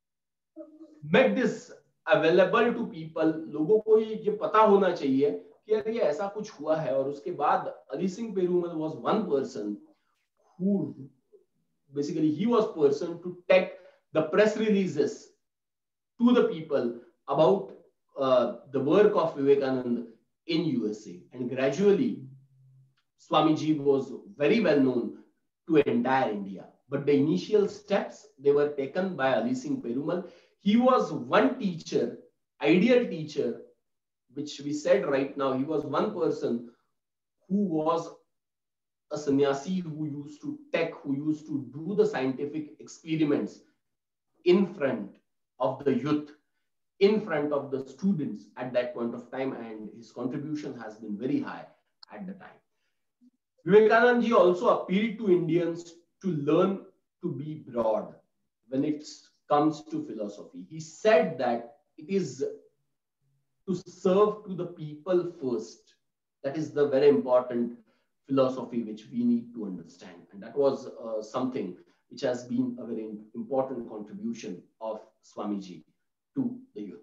make this available to people. लोगों को ये पता होना चाहिए कि यार ये ऐसा कुछ हुआ है। और उसके बाद Alisingha Perumal was one person who basically he was person to take the press releases to the people about the work of Vivekananda in USA. And gradually, Swamiji was very well known to entire India. But the initial steps, they were taken by Alisingha Perumal. He was one teacher, ideal teacher, which we said right now. He was one person who was a sannyasi who used to do the scientific experiments in front of the youth, in front of the students at that point of time, and his contribution has been very high at the time. Vivekananda ji also appealed to Indians to learn to be broad when it comes to philosophy. He said that it is to serve to the people first. That is the very important philosophy which we need to understand. And that was something which has been a very important contribution of Swamiji to the youth.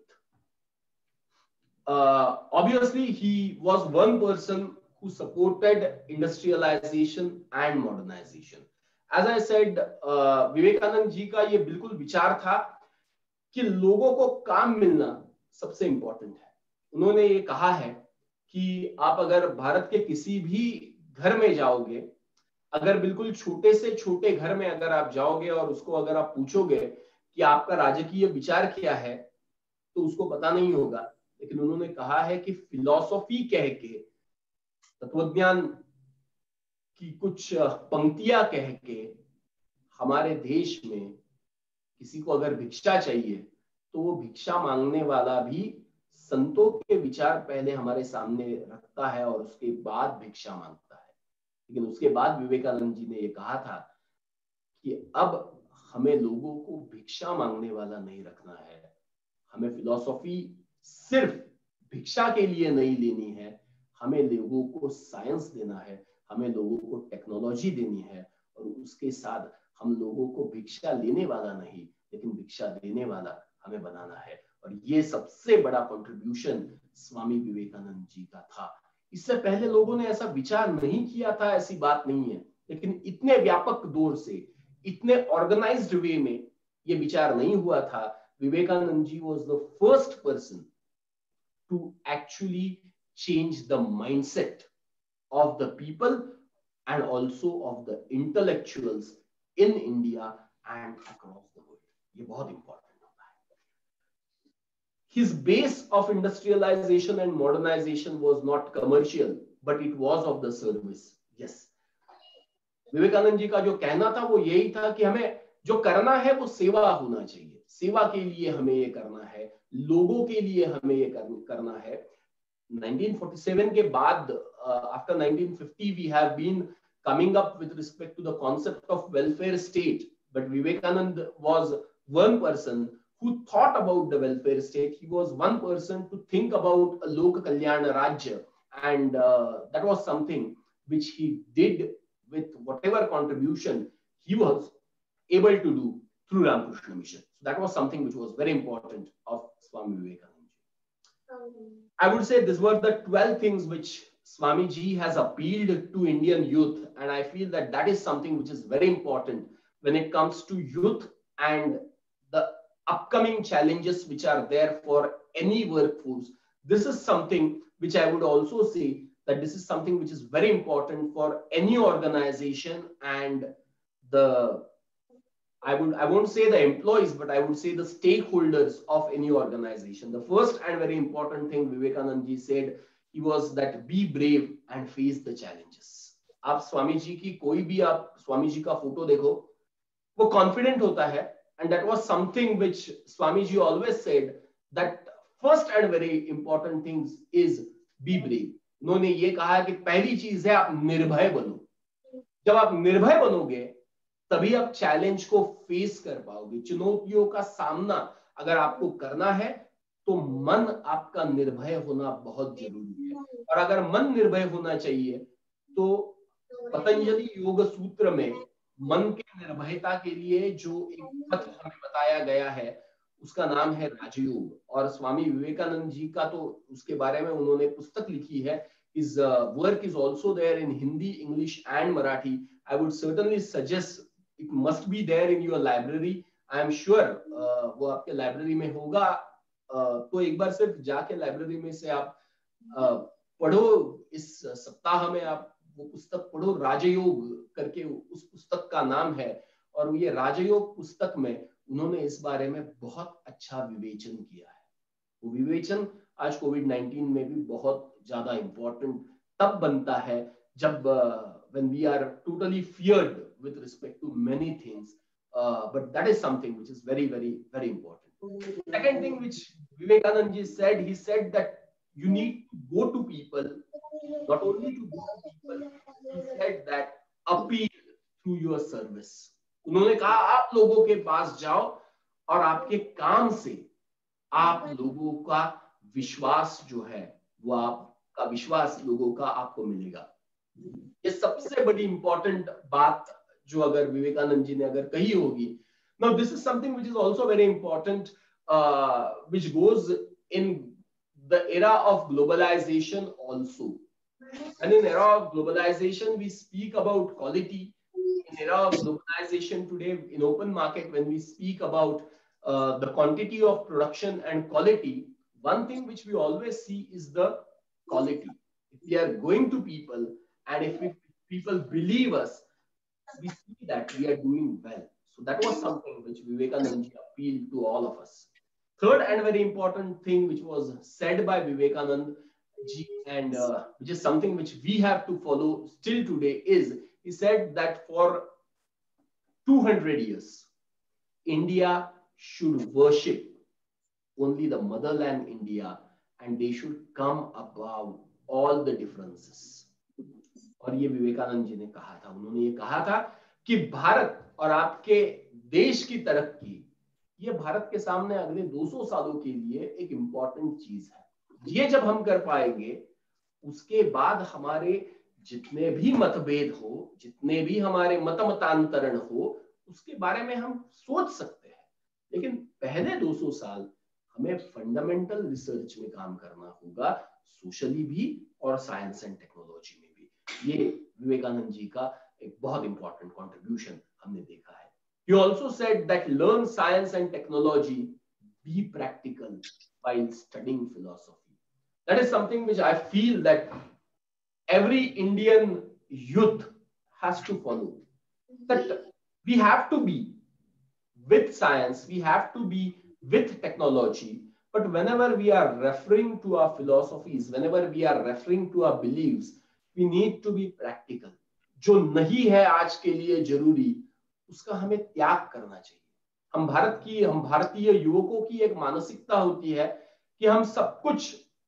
Obviously, he was one person who supported industrialization and modernization. As I said, Vivekananda ji का ये बिल्कुल विचार था कि लोगों को काम मिलना सबसे इंपॉर्टेंट है। उन्होंने ये कहा है कि आप अगर भारत के किसी भी घर में जाओगे, अगर बिल्कुल छोटे से छोटे घर में अगर आप जाओगे और उसको अगर आप पूछोगे कि आपका राजकीय विचार क्या है, तो उसको पता नहीं होगा। लेकिन उन्होंने कहा है कि फिलॉसफी कह के, तत्वज्ञान की कुछ पंक्तियां कह के, हमारे देश में किसी को अगर भिक्षा चाहिए तो वो भिक्षा मांगने वाला भी संतों के विचार पहले हमारे सामने रखता है और उसके बाद भिक्षा मांगता है। लेकिन उसके बाद विवेकानंद जी ने ये कहा था कि अब हमें लोगों को भिक्षा मांगने वाला नहीं रखना है, हमें फिलॉसफी सिर्फ भिक्षा के लिए नहीं लेनी है, हमें लोगों को साइंस देना है, हमें लोगों को टेक्नोलॉजी देनी है, और उसके साथ हम लोगों को भिक्षा लेने वाला नहीं, लेकिन भिक्षा देने वाला हमें बनाना है। और ये सबसे बड़ा कंट्रीब्यूशन स्वामी विवेकानंद जी का था। इससे पहले लोगों ने ऐसा विचार नहीं किया था, ऐसी बात नहीं है, लेकिन इतने व्यापक दौर से, इतने ऑर्गेनाइज्ड वे में ये विचार नहीं हुआ था। Vivekananda ji was the first person to actually change the mindset of the people and also of the intellectuals in India and across the world. ये बहुत important होता है। His base of industrialization and modernization was not commercial, but it was of the service. Yes. Vivekananda ji का जो कहना था वो यही था कि हमें जो करना है वो सेवा होना चाहिए, सेवा के लिए हमें ये करना है, लोगों के लिए हमें ये करना है। 1947 के बाद, after 1950 we have been coming up with respect to the concept of welfare state, but Vivekananda was one person who thought about the welfare state. He was one person to think about a Lok Kalyan Rajya, and that was something which he did with whatever contribution he was able to do through Ramakrishna Mission. So that was something which was very important of Swami Vivekananda. I would say these were the 12 things which Swamiji has appealed to Indian youth, and I feel that that is something which is very important when it comes to youth and the upcoming challenges which are there for any workforce. This is something which I would also say that this is something which is very important for any organization and the I won't say the employees, but I would say the stakeholders of any organization. The first and very important thing Vivekanand ji said, he was that be brave and face the challenges. आप स्वामी जी की कोई भी आप स्वामी जी का photo देखो, वो confident होता है, and that was something which Swami ji always said that first and very important things is be brave. उन्होंने ये कहा कि पहली चीज है आप निर्भय बनो। जब आप निर्भय बनोगे तभी आप चैलेंज को फेस कर पाओगे। चुनौतियों का सामना अगर आपको करना है तो मन आपका निर्भय होना बहुत जरूरी है। और अगर मन निर्भय होना चाहिए तो पतंजलि योग सूत्र में मन के निर्भयता के लिए जो एक पथ हमें बताया गया है उसका नाम है राजयोग। और स्वामी विवेकानंद जी का तो उसके बारे में उन्होंने पुस्तक लिखी है। His work is also there in Hindi, English and Marathi. I would certainly suggest it must be there in your library. I am sure वो आपके लाइब्रेरी में होगा, तो एक बार सिर्फ जाके लाइब्रेरी में से आप पढ़ो। इस सप्ताह में आप वो पुस्तक पढ़ो, राजयोग करके उस पुस्तक का नाम है। और ये राजयोग पुस्तक में उन्होंने इस बारे में बहुत अच्छा विवेचन किया है। वो विवेचन आज कोविड-19 में भी बहुत ज्यादा इंपॉर्टेंट तब बनता है जब when we are totally feared with respect to many things, but that is something which is very, very, very important. Second thing which Vivekanand ji said, he said that you need to go to people, not only to go to people, he said that appeal through your service. उन्होंने कहा आप लोगों के पास जाओ और आपके काम से आप लोगों का विश्वास जो है वो आपका विश्वास लोगों का आपको मिलेगा। ये सबसे बड़ी इंपॉर्टेंट बात जो अगर विवेकानंद जी ने अगर कही होगी। Now this is something which is also very important, which goes in the era of globalization also. And in era of globalization we speak about quality. In era of globalization today in open market when we speak about the quantity of production and quality, one thing which we always see is the quality. If we are going to people and if people believe us, we see that we are doing well. So that was something which Vivekananda appealed to all of us. Third and very important thing which was said by Vivekananda ji and which is something which we have to follow still today is, he said that for 200 years, India should worship only the motherland India and they should come above all the differences. और ये विवेकानंद जी ने कहा था। उन्होंने ये कहा था कि भारत और आपके देश की तरक्की ये भारत के सामने अगले 200 सालों के लिए एक इंपॉर्टेंट चीज है। ये जब हम कर पाएंगे उसके बाद हमारे जितने भी मतभेद हो, जितने भी हमारे मतांतरण हो, उसके बारे में हम सोच सकते हैं, लेकिन पहले 200 साल हमें फंडामेंटल रिसर्च में काम करना होगा, सोशली भी और साइंस एंड टेक्नोलॉजी में भी। ये विवेकानंद जी का एक बहुत इंपॉर्टेंट कंट्रीब्यूशन हमने देखा है। He also said that learn science and technology, be practical while studying philosophy. That is something which I feel that every Indian youth has to follow. That we have to be with science, we have to be with technology, but whenever we are referring to our philosophies, whenever we are referring to our beliefs, we need to be practical. जो नहीं है आज के लिए जरूरी, उसका हमें त्याग करना चाहिए। हम भारतीय युवकों की एक मानसिकता होती है कि हम सब कुछ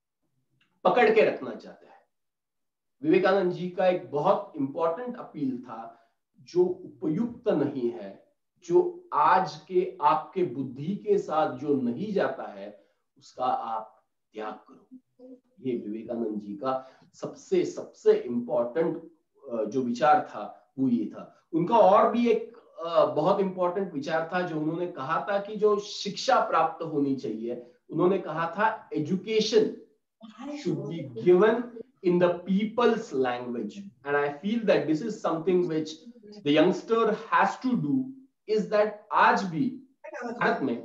पकड़ के रखना चाहते हैं। विवेकानंद जी का एक बहुत इंपॉर्टेंट अपील था, जो उपयुक्त नहीं है, जो आज के आपके बुद्धि के साथ जो नहीं जाता है, उसका आप त्याग करो। ये विवेकानंद जी का सबसे इंपॉर्टेंट जो विचार था वो ये था। उनका और भी एक बहुत इंपॉर्टेंट विचार था जो उन्होंने कहा था कि जो शिक्षा प्राप्त होनी चाहिए, उन्होंने कहा था education should be given in the people's language, and I feel that this is something which the youngster has to do, is that आज भी भारत में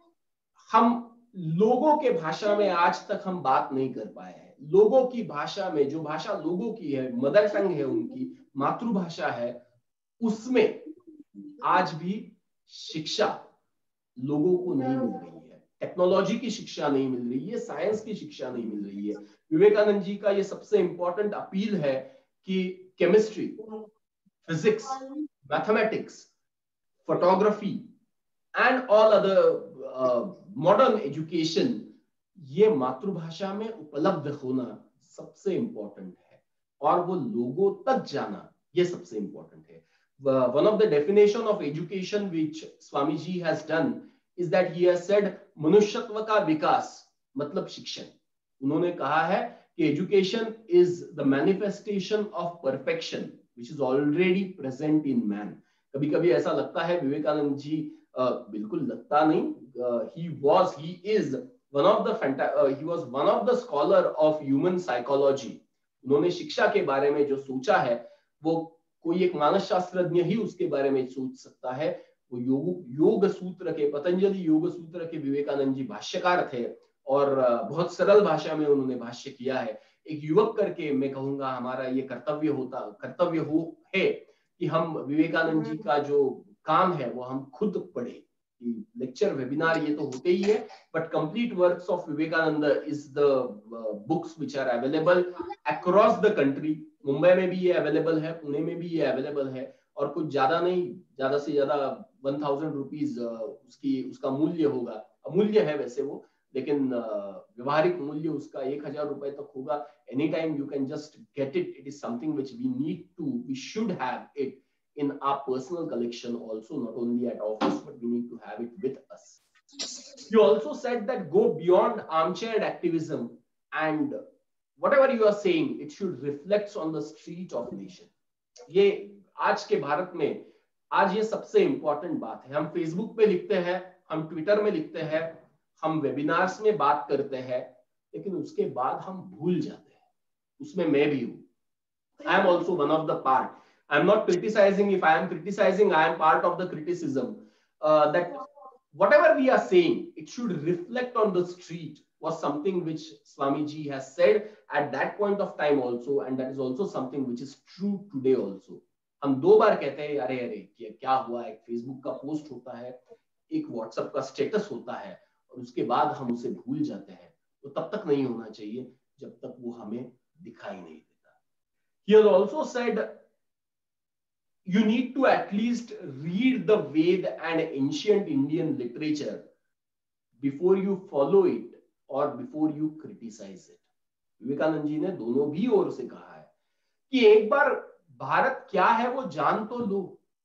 हम लोगों के भाषा में आज तक हम बात नहीं कर पाए हैं। लोगों की भाषा में, जो भाषा लोगों की है, मदर टंग है, उनकी मातृभाषा है, उसमें आज भी शिक्षा लोगों को नहीं मिल रही है। टेक्नोलॉजी की शिक्षा नहीं मिल रही है, साइंस की शिक्षा नहीं मिल रही है। विवेकानंद जी का ये सबसे इंपॉर्टेंट अपील है कि chemistry, physics, mathematics, photography and all other modern education, ये मातृभाषा में उपलब्ध होना सबसे इंपॉर्टेंट है, और वो लोगों तक जाना ये सबसे इंपॉर्टेंट है। One of the definition of education which Swami Ji has done is that he has said मनुष्यत्व का विकास मतलब शिक्षण। उन्होंने कहा है कि education is the manifestation of perfection which is already present in man। कभी कभी ऐसा लगता है विवेकानंद जी, बिल्कुल लगता नहीं, he is one of the scholar of human psychology। उन्होंने शिक्षा के बारे में जो सोचा है वो कोई एक मानस शास्त्रज्ञ ही उसके बारे में सोच सकता है। वो योग सूत्र के, पतंजलि योग सूत्र के विवेकानंद जी भाष्यकार थे, और बहुत सरल भाषा में उन्होंने भाष्य किया है। एक युवक करके मैं कहूंगा हमारा ये कर्तव्य है कि हम विवेकानंद जी का जो काम है वो हम खुद पढ़े। लेक्चर वेबिनार ये तो होते ही है, but complete works of Vivekananda is the books which are available across the country. Mumbai में भी ये अवेलेबल है, पुणे में भी ये अवेलेबल है, और कुछ ज्यादा नहीं, ज्यादा से ज्यादा 1000 रुपीज उसका मूल्य होगा। अमूल्य है वैसे वो, लेकिन व्यवहारिक मूल्य उसका 1000 रुपए तक होगा। Any time you can just get it. It is something which we should have it in our personal collection also, not only at office, but we need to have it with us. You also said that go beyond armchair activism, and whatever you are saying, it should reflect on the street of nation. ये आज के भारत में आज ये सबसे important बात है। हम फेसबुक पे लिखते हैं, हम ट्विटर में लिखते हैं, हम वेबिनार्स में बात करते हैं, लेकिन उसके बाद हम भूल जाते हैं। उसमें मैं भी हूँ। I am also one of the part. I am not criticizing. If I am criticizing, I am part of the criticism. That whatever we are saying, it should reflect on the street, was something which Swami Ji has said at that point of time also, and that is also something which is true today also. हम 2 बार कहते हैं अरे क्या हुआ, एक Facebook का post होता है, एक व्हाट्सएप का स्टेटस होता है, और उसके बाद हम उसे भूल जाते हैं। तो तब तक नहीं होना चाहिए जब तक वो हमें दिखाई नहीं देता। He has also said you need to at least read the Ved and ancient Indian literature before you follow it or before you criticize it. Vivekananda ji ने दोनों भी ओर से कहा है कि एक बार भारत क्या है वो जान तो लो,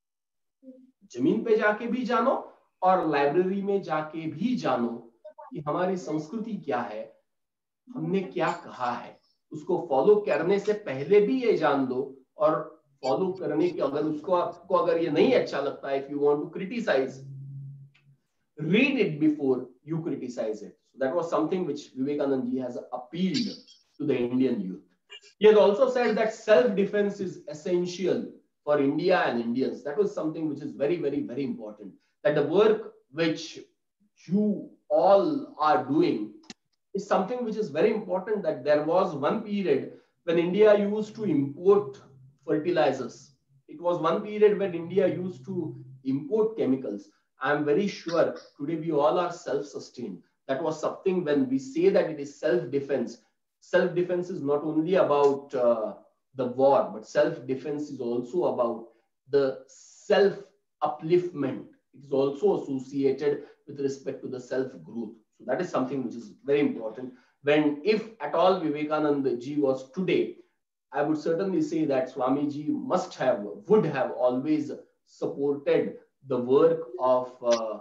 जमीन पे जाके भी जानो और लाइब्रेरी में जाके भी जानो कि हमारी संस्कृति क्या है, हमने क्या कहा है। उसको फॉलो करने से पहले भी ये जान लो, और फॉलो करने की, अगर उसको आपको अगर ये नहीं अच्छा लगता है, if you want to criticize, read it before you criticize it. So that was something which Vivekanand ji has appealed to the Indian youth. He has also said that self-defense is essential for India and Indians. That was something which is very, very, very important. That the work which you all are doing is something which is very important. That there was one period when India used to import fertilizers. It was one period when India used to import chemicals. I am very sure today we all are self-sustained. That was something when we say that it is self-defense. Self-defense is not only about the war, but self-defense is also about the self-upliftment. It is also associated with respect to the self-growth. So that is something which is very important. When, if at all Vivekananda ji was today, I would certainly say that Swamiji must have, would have always supported the work of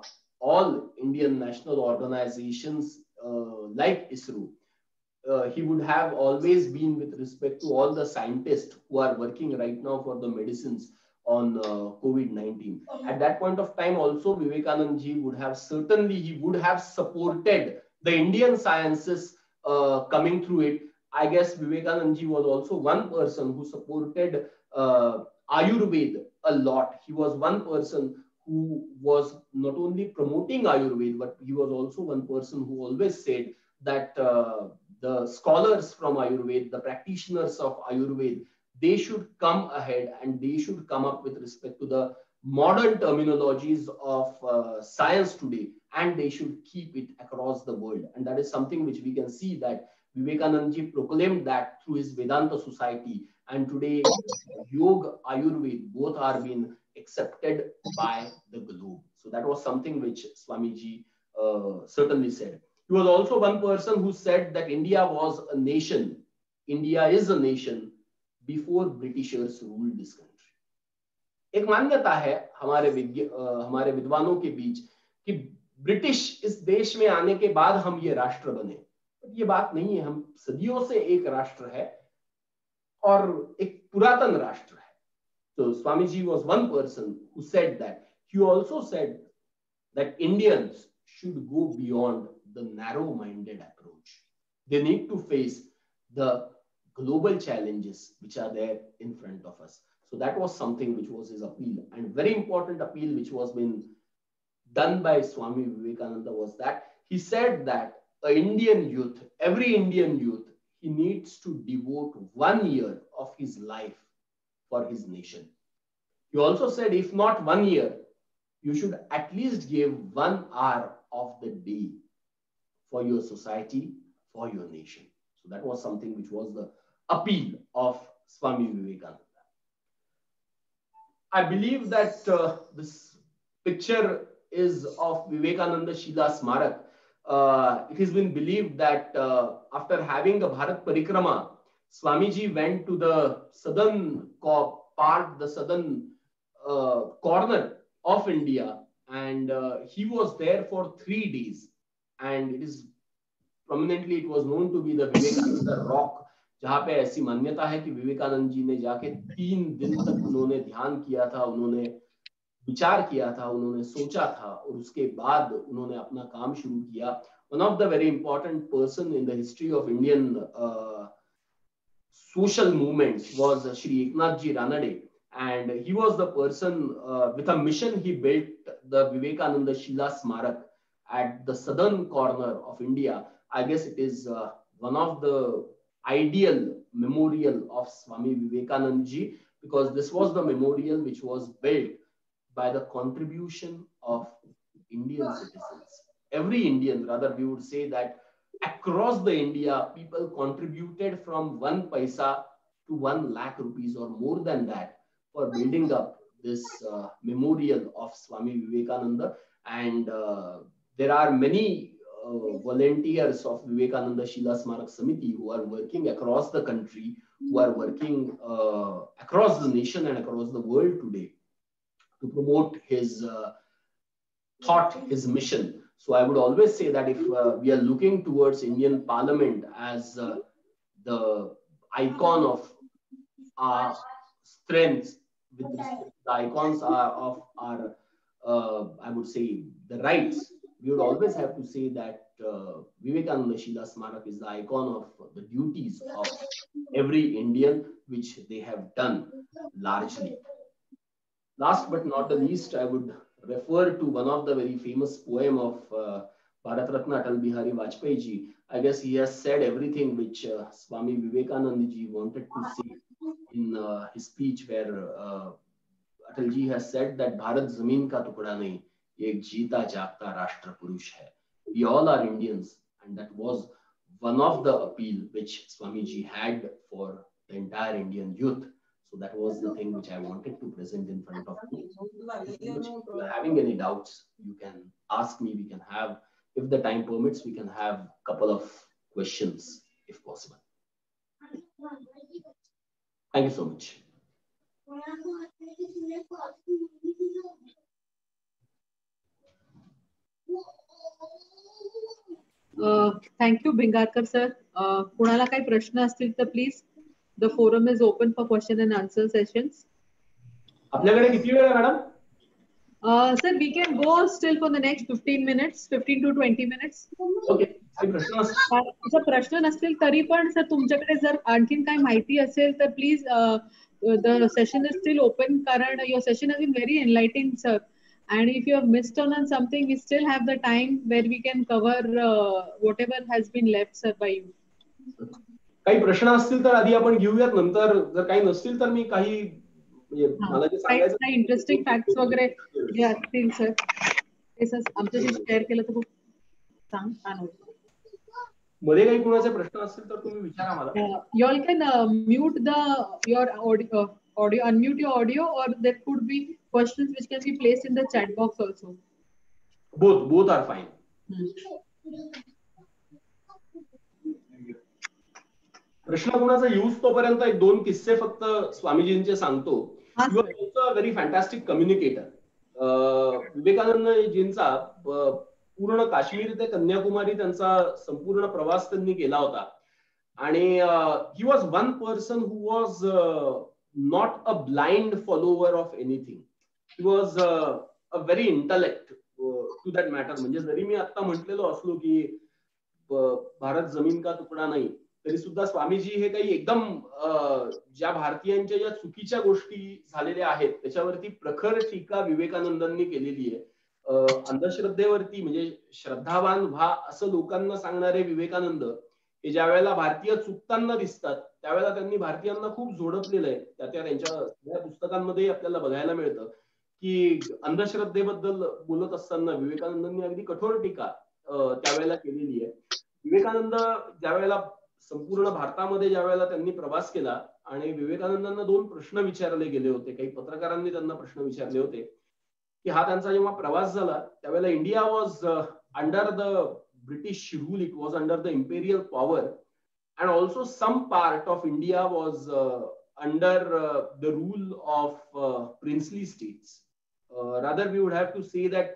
all Indian national organizations like ISRO. He would have always been with respect to all the scientists who are working right now for the medicines on COVID-19. At that point of time also, Vivekanand ji would have certainly, he would have supported the Indian sciences coming through it. I guess Vivekanand ji was also one person who supported Ayurveda a lot. He was one person who was not only promoting Ayurveda, but he was also one person who always said that the scholars from Ayurveda, the practitioners of Ayurveda, they should come ahead and they should come up with respect to the modern terminologies of science today, and they should keep it across the world. And that is something which we can see that Vivekanand ji proclaimed that through his Vedanta Society, and today Yoga, Ayurveda, both are being accepted by the globe. So that was something which Swamiji certainly said. He was also one person who said that India was a nation, India is a nation before Britishers ruled this country. एक मान्यता है हमारे विद्वानों के बीच कि British इस देश में आने के बाद हम ये राष्ट्र बने। ये बात नहीं है, हम सदियों से एक राष्ट्र है और एक पुरातन राष्ट्र है। So Swamiji was one person who said that. He also said that Indians should go beyond the narrow-minded approach. They need to face the global challenges which are there in front of us. So that was something which was his appeal, and very important appeal which was been done by Swami Vivekananda was that he said that a Indian youth, every Indian youth, he needs to devote 1 year of his life for his nation. He also said, if not 1 year, you should at least give 1 hour of the day for your society, for your nation. So that was something which was the appeal of Swami Vivekananda. I believe that this picture is of Vivekananda Shila Smarak. It has been believed that after having a Bharat Parikrama, Swamiji went to the southern part, the southern corner of India, and he was there for 3 days. And it is prominently, it was known to be the Vivekananda Rock, जहाँ पे ऐसी मान्यता है कि विवेकानंद जी ने जाके 3 दिन तक उन्होंने ध्यान किया था, उन्होंने विचार किया था, उन्होंने सोचा था, और उसके बाद उन्होंने अपना काम शुरू किया. One of the very important person in the history of Indian social movements was Shri Eknath Ji Ranade, and he was the person with a mission. He built the Vivekananda Shila Smarak at the southern corner of India. I guess it is one of the ideal memorial of Swami Vivekanand Ji, because this was the memorial which was built by the contribution of Indian citizens. Every Indian, rather we would say that across the India, people contributed from 1 paisa to 1 lakh rupees or more than that for building up this memorial of Swami Vivekananda. And there are many volunteers of Vivekananda Shila Smarak Samiti who are working across the country, who are working across the nation and across the world today to promote his thought, his mission. So I would always say that if we are looking towards Indian Parliament as the icon of strengths with respect to the icons of our, I would say, the rights, we would always have to say that Vivekananda Shila Smarak is the icon of the duties of every Indian, which they have done largely. Last but not the least, I would refer to one of the very famous poem of Bharat Ratna Atal Bihari Vajpayee ji. I guess he has said everything which Swami Vivekananda ji wanted to say in his speech, where Atal ji has said that Bharat Zameen ka tukda nahi, ek jeeta jagta Rashtra Purush hai. We all are Indians, and that was one of the appeal which Swami ji had for the entire Indian youth. So that was the thing which I wanted to present in front of you. If you are having any doubts, you can ask me. We can have, if the time permits, we can have a couple of questions if possible. Thank you so much. Thank you, Bingarkar sir. कुणाला काही प्रश्न असतील तर please. The forum is open for question and answer sessions. आपल्याकडे किती वेळ आहे madam? Sir, we can go still for the next 15 minutes, 15 to 20 minutes. Okay. जर प्रश्न नसतील तरी पण सर तुमच्याकडे जर आणखीन काही माहिती असेल तर please the session is still open कारण your session has been very enlightening, sir. And if you have missed on something, we still have the time where we can cover whatever has been left, sir, by you. काही प्रश्न असतील तर आधी आपण घेऊयात, नंतर जर काही नसतील तर मी काही मला जे सांगायचं काही इंटरेस्टिंग फॅक्ट्स वगैरे जे असतील सर ते सर आमच्याशी शेअर केलं तर खूप छान होईल. मध्ये काही कुणाचे प्रश्न असतील तर तुम्ही विचारा मला. You all can mute your audio, unmute your audio, or there could be questions which can be placed in the chat box also. Both are fine. प्रश्न कुणाचा यूज तोपर्यंत एक दोन किस्से फक्त स्वामीजींचे सांगतो. You are also very fantastic communicator. विवेकानंदजींचा पूर्ण काश्मीर ते कन्याकुमारी त्यांचा संपूर्ण प्रवास त्यांनी केला होता आणि he was one person who was not a blind follower of anything. He was a very intellect to that matter. म्हणजे जरी मी आता म्हटलेलो असलो की भारत जमीन का तुकडा नाही, तरी सुद्धा स्वामीजी हे काही एकदम ज्या भारतीयांच्या ज्या चुकीच्या गोष्टी झालेल्या आहेत त्याच्यावरती प्रखर टीका विवेकानंदांनी केलेली आहे. अंधश्रद्धेवरती म्हणजे श्रद्धावान व्हा असं लोकांना सांगणारे विवेकानंद हे ज्या वेळेला भारतीय चुकताना दिसतात त्यावेळेला त्यांनी भारतीयांना खूप झोडपलेलं आहे. त्यांच्या पुस्तकांमध्ये आपल्याला बघायला मिळतं की अंधश्रद्धेबद्दल बोलत असताना विवेकानंदांनी अगदी कठोर टीका त्यावेळेला केलेली आहे. विवेकानंद ज्या वेळेला संपूर्ण भारतामध्ये ज्या वेळेला त्यांनी प्रवास केला आणि विवेकानंदांना दोन प्रश्न विचारले गेले होते. काही पत्रकारांनी त्यांना प्रश्न विचारले होते की हा त्यांचा जेव्हा प्रवास झाला त्यावेळेला India was under the British rule, it was under the imperial power and also some part of India was under the rule of princely states. Rather we would have to say that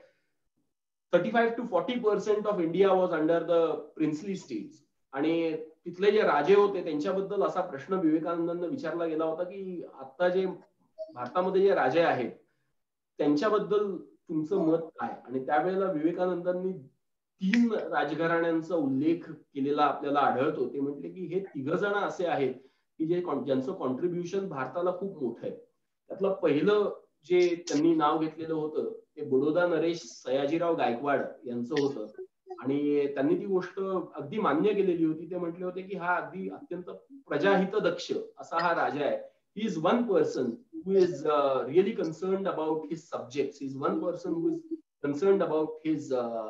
35 to 40% of India was under the princely states. आणि तिथले जे राजे होते त्यांच्याबद्दल असा प्रश्न विवेकानंदांना विचारला गेला होता की आता जे भारतामध्ये जे राजे आहेत त्यांच्याबद्दल तुमचं मत काय. आणि त्यावेळेला विवेकानंदांनी 3 राजघराण्यांचा उल्लेख केलेला आपल्याला आढळतो. ते म्हटले की हे 3 जण असे आहेत की ज्यांचं कॉन्ट्रीब्युशन भारताला खूप मोठं आहे. त्यातलं पहिलं जे त्यांनी नाव घेतलेलं होतं ते बडोदा नरेश सयाजीराव गायकवाड यांचं होतं. आणि त्यांनी ती गोष्ट अगदी मान्य केलेली होती. ते म्हटले होते की हा अगदी अत्यंत प्रजाहित दक्ष असा हा राजा आहे. He is one person who is really concerned about his subjects. He is one person who is concerned about his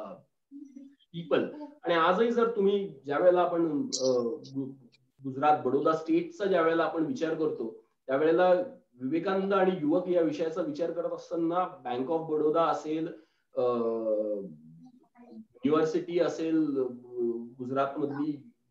people. आणि आजही जर तुम्ही ज्या वेळेला आपण गुजरात बडोदा स्टेटचा ज्या वेळेला आपण विचार करतो त्यावेळेला विवेकानंद आणि युवक या विषयाचा विचार करत असताना बँक ऑफ बडोदा असेल, युनिव्हर्सिटी असेल गुजरात मधली,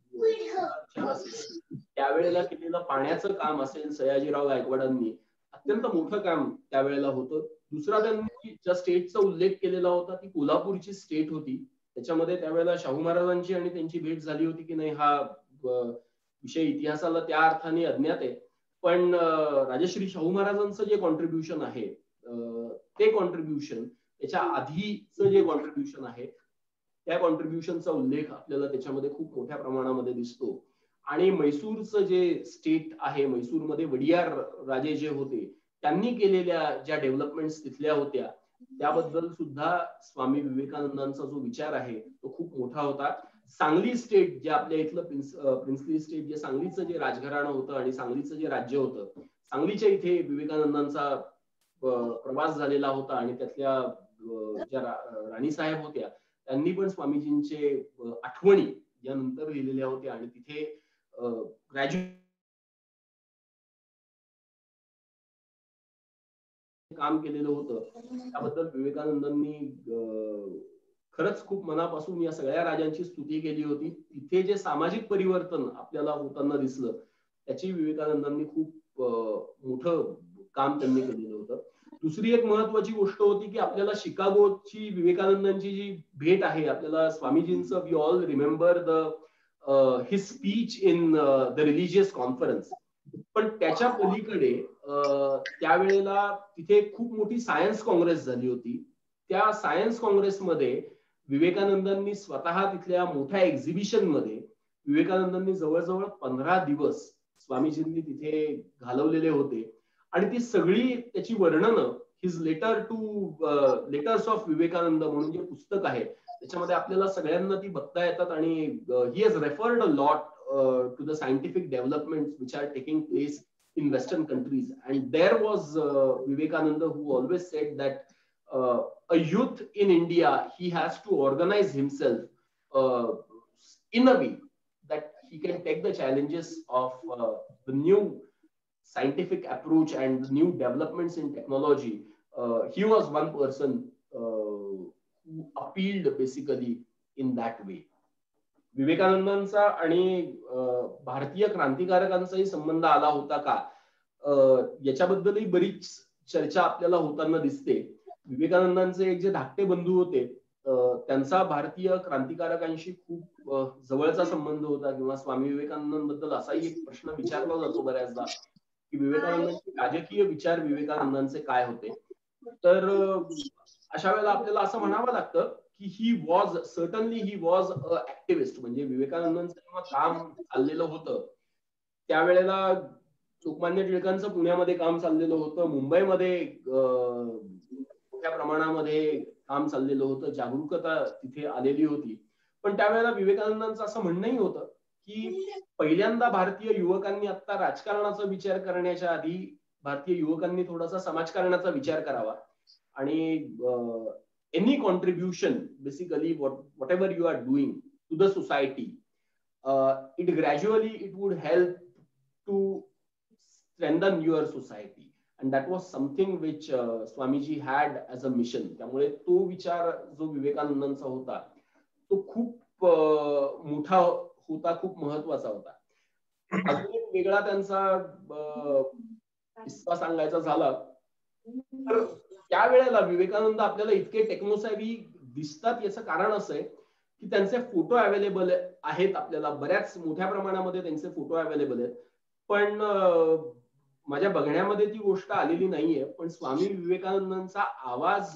त्यावेळेला केलेलं पाण्याचं काम असेल सयाजीराव गायकवाडांनी अत्यंत मोठं काम त्यावेळेला होतं. दुसरा त्यांनी ज्या स्टेटचा उल्लेख केलेला होता ती कोल्हापूरची स्टेट होती. त्याच्यामध्ये त्यावेळेला शाहू महाराजांची आणि त्यांची भेट झाली होती की नाही हा विषय इतिहासाला त्या अर्थाने अज्ञात आहे. पण राजश्री शाहू महाराजांचं जे कॉन्ट्रीब्युशन आहे ते कॉन्ट्रीब्युशन, त्याच्या आधीचं जे कॉन्ट्रीब्युशन आहे त्या कॉन्ट्रीब्युशनचा उल्लेख आपल्याला त्याच्यामध्ये खूप मोठ्या प्रमाणामध्ये दिसतो. आणि म्हैसूरचं जे स्टेट आहे, म्हैसूरमध्ये वडियार राजे जे होते त्यांनी केलेल्या ज्या डेव्हलपमेंट्स तिथल्या होत्या त्याबद्दल सुद्धा स्वामी विवेकानंदांचा जो विचार आहे तो खूप मोठा होता. सांगली स्टेट जे आपल्या इथलं प्रिन्सली स्टेट, जे सांगलीचं जे राजघराणं होतं आणि सांगलीचं जे राज्य होतं, सांगलीच्या इथे विवेकानंदांचा प्रवास झालेला होता आणि त्यातल्या ज्या राणीसाहेब होत्या त्यांनी पण स्वामीजींचे आठवणी या नंतर लिहिलेल्या होत्या आणि तिथे ग्रॅज्युएट काम केलेलं होतं. त्याबद्दल विवेकानंदांनी खरंच खूप मनापासून या सगळ्या राजांची स्तुती केली होती. तिथे जे सामाजिक परिवर्तन आपल्याला होताना दिसलं त्याची विवेकानंदांनी खूप मोठं काम त्यांनी केलेलं होतं. दुसरी एक महत्वाची गोष्ट होती की आपल्याला शिकागोची विवेकानंदांची जी भेट आहे, आपल्याला स्वामीजींचं, we all remember his speech in the religious conference. पण त्याच्या पलीकडे त्यावेळेला तिथे खूप मोठी सायन्स काँग्रेस झाली होती. त्या सायन्स काँग्रेसमध्ये विवेकानंदांनी स्वतः तिथल्या मोठ्या एक्झिबिशन मध्ये विवेकानंदांनी जवळजवळ 15 दिवस स्वामीजींनी तिथे घालवलेले होते आणि ती सगळी त्याची वर्णनं, हिज लेटर्स ऑफ विवेकानंद म्हणून जे पुस्तक आहे त्याच्यामध्ये आपल्याला सगळ्यांना ती बघता येतात. आणि he has referred a lot to the scientific developments which are taking place in Western countries. And there was Vivekananda who always said that a youth in India, he has to organize himself in a way that he can take the challenges of the new scientific approach and new developments in technology. He was one person who appealed basically in that way. विवेकानंदांचा आणि भारतीय क्रांतिकारकांचाही संबंध आला होता का याच्याबद्दलही बरीच चर्चा आपल्याला होताना दिसते. विवेकानंदांचे एक जे धाकटे बंधू होते त्यांचा भारतीय क्रांतिकारकांशी खूप जवळचा संबंध होता, किंवा स्वामी विवेकानंदांबद्दल असाही एक प्रश्न विचारला जातो बऱ्याचदा की विवेकानंदांचे राजकीय विचार विवेकानंदांचे काय होते. तर अशा वेळेला आपल्याला असं म्हणावं लागतं की ही वॉज अ ऍक्टिव्हिस्ट. म्हणजे विवेकानंदांचं जेव्हा काम चाललेलं होतं त्यावेळेला लोकमान्य टिळकांचं पुण्यामध्ये काम चाललेलं होतं, मुंबईमध्ये मोठ्या प्रमाणामध्ये काम चाललेलं होतं, जागरूकता तिथे आलेली होती. पण त्यावेळेला विवेकानंदांचं असं म्हणणंही होतं की पहिल्यांदा भारतीय युवकांनी आता राजकारणाचा विचार करण्याच्या आधी भारतीय युवकांनी थोडासा समाजकारणाचा विचार करावा आणि any contribution, basically whatever you are doing to the society, it would help to strengthen your society, and that was something which Swamiji had as a mission. त्यामुळे तो विचार जो विवेकानंदांचा होता तो खूप मोठा होता, खूप महत्वाचा होता. अजून एक वेगळा त्यांचा किस्सा सांगायचा झाला तर त्यावेळेला विवेकानंद आपल्याला इतके टेक्नोसॅव्ही दिसतात याचं कारण असं आहे की त्यांचे फोटो अवेलेबल आहेत, आपल्याला बऱ्याच मोठ्या प्रमाणामध्ये त्यांचे फोटो अवेलेबल आहेत. पण माझ्या बघण्यामध्ये ती गोष्ट आलेली नाहीये. पण स्वामी विवेकानंदांचा आवाज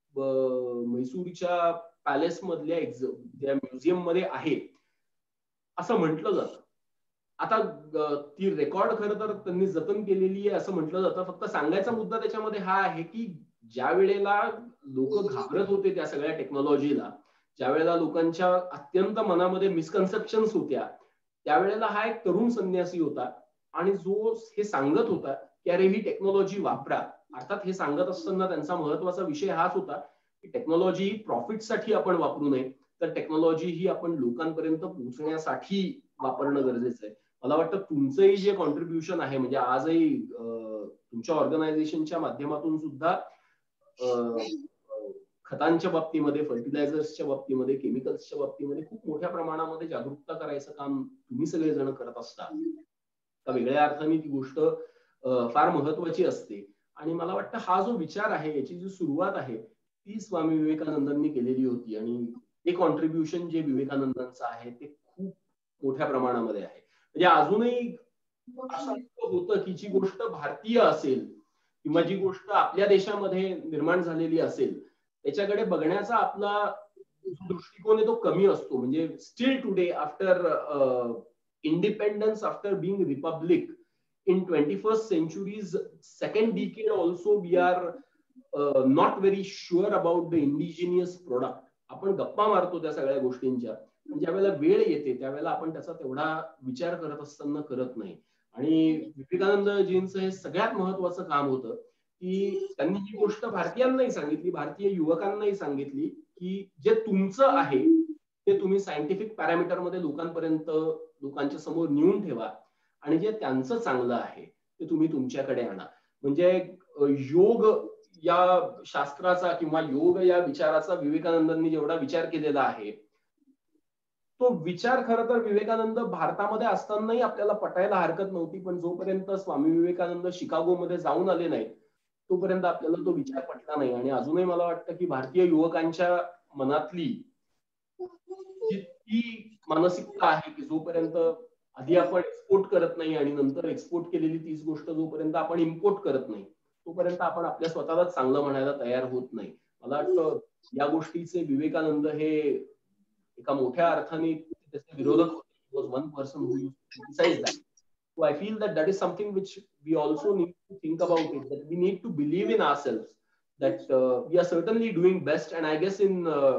म्हैसूरच्या पॅलेस मधल्या त्या म्युझियम मध्ये आहे असं म्हटलं जातं. आता ती रेकॉर्ड खरं तर त्यांनी जतन केलेली आहे असं म्हटलं जातं. फक्त सांगायचा मुद्दा त्याच्यामध्ये हा आहे की ज्या वेळेला लोक घाबरत होते त्या सगळ्या टेक्नॉलॉजीला, ज्या वेळेला लोकांच्या अत्यंत मनामध्ये मिसकन्सेप्शन्स होत्या, त्यावेळेला हा एक तरुण संन्यासी होता आणि जो हे सांगत होता की अरे ही टेक्नॉलॉजी वापरा. अर्थात हे सांगत असताना त्यांचा महत्वाचा विषय हाच होता की टेक्नॉलॉजी प्रॉफिटसाठी आपण वापरू नये, तर टेक्नॉलॉजी ही आपण लोकांपर्यंत पोहोचण्यासाठी वापरणं गरजेचं आहे. मला वाटतं तुमचंही जे कॉन्ट्रीब्युशन आहे, म्हणजे आजही तुमच्या ऑर्गनायझेशनच्या माध्यमातून सुद्धा खतांच्या बाबतीमध्ये, फर्टिलायझर्सच्या बाबतीमध्ये, केमिकल्सच्या बाबतीमध्ये खूप मोठ्या प्रमाणामध्ये जागरूकता करायचं काम तुम्ही सगळेजण करत असता. तर वेगळ्या अर्थाने ती गोष्ट फार महत्वाची असते. आणि मला वाटतं हा जो विचार आहे याची जी सुरुवात आहे ती स्वामी विवेकानंदांनी केलेली होती आणि ते कॉन्ट्रीब्युशन जे विवेकानंदांचं आहे ते खूप मोठ्या प्रमाणामध्ये आहे. म्हणजे अजूनही असं होतं की जी गोष्ट भारतीय असेल किंवा जी गोष्ट आपल्या देशामध्ये निर्माण झालेली असेल त्याच्याकडे बघण्याचा आपला जो दृष्टिकोन आहे तो कमी असतो. म्हणजे still today after independence, after being republic in 21st century's second decade also, we are not very sure about the indigenous product. आपण गप्पा मारतो त्या सगळ्या गोष्टींच्या, पण ज्या वेळेला वेळ येते त्यावेळेला आपण त्याचा तेवढा विचार करत असताना करत नाही. आणि विवेकानंदजींचं हे सगळ्यात महत्वाचं काम होतं की त्यांनी ही गोष्ट भारतीयांनाही सांगितली, भारतीय युवकांनाही सांगितली की जे तुमचं आहे ते तुम्ही सायंटिफिक पॅरामीटर मध्ये लोकांपर्यंत, लोकांच्या समोर नेऊन ठेवा आणि जे त्यांचं चांगलं आहे ते तुम्ही तुमच्याकडे आणा. म्हणजे योग या शास्त्राचा किंवा योग या विचाराचा विवेकानंदांनी जेवढा विचार केलेला आहे तो विचार खरं तर विवेकानंद भारतामध्ये असतानाही आपल्याला पटायला हरकत नव्हती, पण जोपर्यंत स्वामी विवेकानंद शिकागोमध्ये जाऊन आले नाहीत तोपर्यंत आपल्याला तो विचार पटला नाही. आणि अजूनही मला वाटतं की भारतीय युवकांच्या मनातली ती मानसिकता आहे की जोपर्यंत आधी आपण एक्सपोर्ट करत नाही आणि नंतर एक्सपोर्ट केलेली तीच गोष्ट जोपर्यंत आपण इम्पोर्ट करत नाही तोपर्यंत आपण आपल्या स्वतःलाच चांगलं म्हणायला तयार होत नाही. मला वाटतं या गोष्टीचे विवेकानंद हे एका मोठ्या अर्थाने त्याचे विरोधक होते. Was one person who criticize that. So I feel that that is something which we also need to think about it, that we need to believe in ourselves, that we are certainly doing best. And I guess in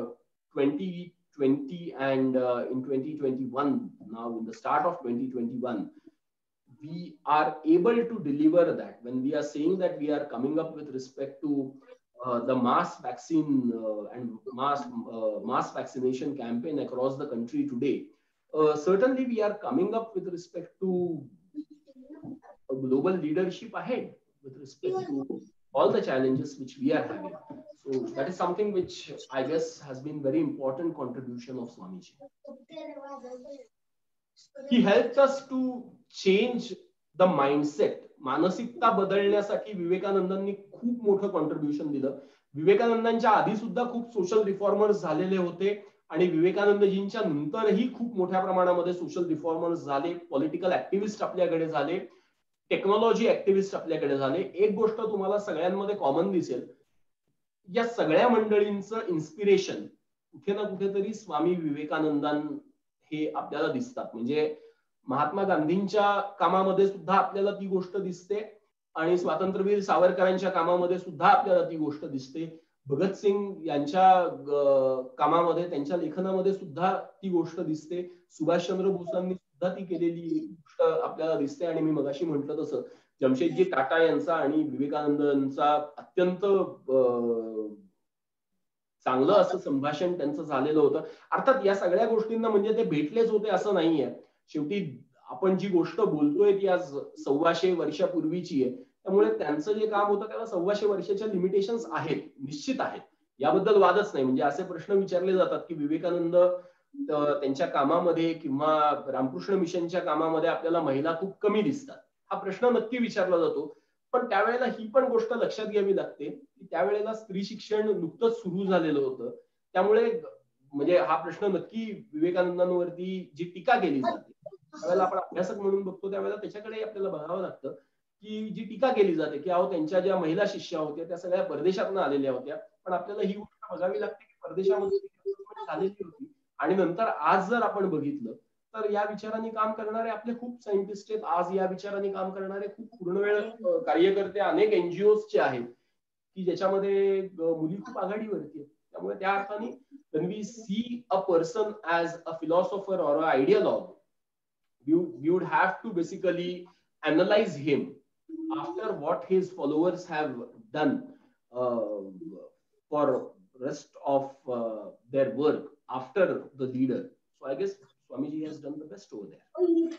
2020 and in 2021, now in the start of 2021, we are able to deliver that. When we are saying that we are coming up with respect to the mass vaccine and mass vaccination campaign across the country today, certainly we are coming up with respect to a global leadership ahead with respect to all the challenges which we are having. So that is something which I guess has been very important contribution of Swamiji. He helped us to change the mindset. मानसिकता बदलण्यासाठी विवेकानंदांनी खूप मोठं contribution दिलं. विवेकानंदांच्या आधी सुद्धा खूप social reformers झालेले होते आणि विवेकानंदजींच्या नंतरही खूप मोठ्या प्रमाणामध्ये सोशल रिफॉर्मर्स झाले, पॉलिटिकल ऍक्टिव्हिस्ट आपल्याकडे झाले, टेक्नॉलॉजी ऍक्टिव्हिस्ट आपल्याकडे झाले. एक गोष्ट तुम्हाला सगळ्यांमध्ये कॉमन दिसेल, या सगळ्या मंडळींचं इन्स्पिरेशन कुठे ना कुठेतरी स्वामी विवेकानंदां हे आपल्याला दिसतात. म्हणजे महात्मा गांधींच्या कामामध्ये सुद्धा आपल्याला ती गोष्ट दिसते आणि स्वातंत्र्यवीर सावरकरांच्या कामामध्ये सुद्धा आपल्याला ती गोष्ट दिसते. भगतसिंग यांच्या कामामध्ये, त्यांच्या लेखनामध्ये सुद्धा ती गोष्ट दिसते. सुभाषचंद्र बोसांनी सुद्धा ती केलेली गोष्ट आपल्याला दिसते. आणि मी मगाशी म्हटलं तसं जमशेदजी टाटा यांचा आणि विवेकानंदांचा अत्यंत चांगलं असं संभाषण त्यांचं झालेलं होतं. अर्थात या सगळ्या गोष्टींना म्हणजे ते भेटलेच होते असं नाहीये. शेवटी आपण जी गोष्ट बोलतोय ती आज 125 वर्षापूर्वीची आहे, त्यामुळे त्यांचं जे काम होतं त्याला 125 वर्षाच्या लिमिटेशन्स आहेत, निश्चित आहेत, याबद्दल वादच नाही. म्हणजे असे प्रश्न विचारले जातात की विवेकानंद त्यांच्या कामामध्ये किंवा रामकृष्ण मिशनच्या कामामध्ये आपल्याला महिला खूप कमी दिसतात, हा प्रश्न नक्की विचारला जातो. पण त्यावेळेला ही पण गोष्ट लक्षात घ्यावी लागते की त्यावेळेला स्त्री शिक्षण नुकतंच सुरू झालेलं होतं. त्यामुळे म्हणजे हा प्रश्न नक्की विवेकानंदांवरती जी टीका केली जाते त्यावेळेला आपण अभ्यासक म्हणून बघतो त्यावेळेला त्याच्याकडे आपल्याला बघावं लागतं की जी टीका केली जाते की अहो त्यांच्या ज्या महिला शिष्या होत्या त्या सगळ्या परदेशातून आलेल्या होत्या. पण आपल्याला ही गोष्ट बघावी लागते की परदेशामध्ये झालेली होती. आणि नंतर आज जर आपण बघितलं तर या विचारांनी काम करणारे आपले खूप सायंटिस्ट आहेत, आज या विचारांनी काम करणारे खूप पूर्णवेळ कार्यकर्ते अनेक एनजीओचे आहेत की ज्याच्यामध्ये मुली खूप आघाडीवरती आहेत. त्यामुळे त्या अर्थाने when we see a person as a philosopher or an ideologue, we would have to basically analyze him after what his followers have done for rest of their work after the leader. So I guess Swamiji has done the best over there.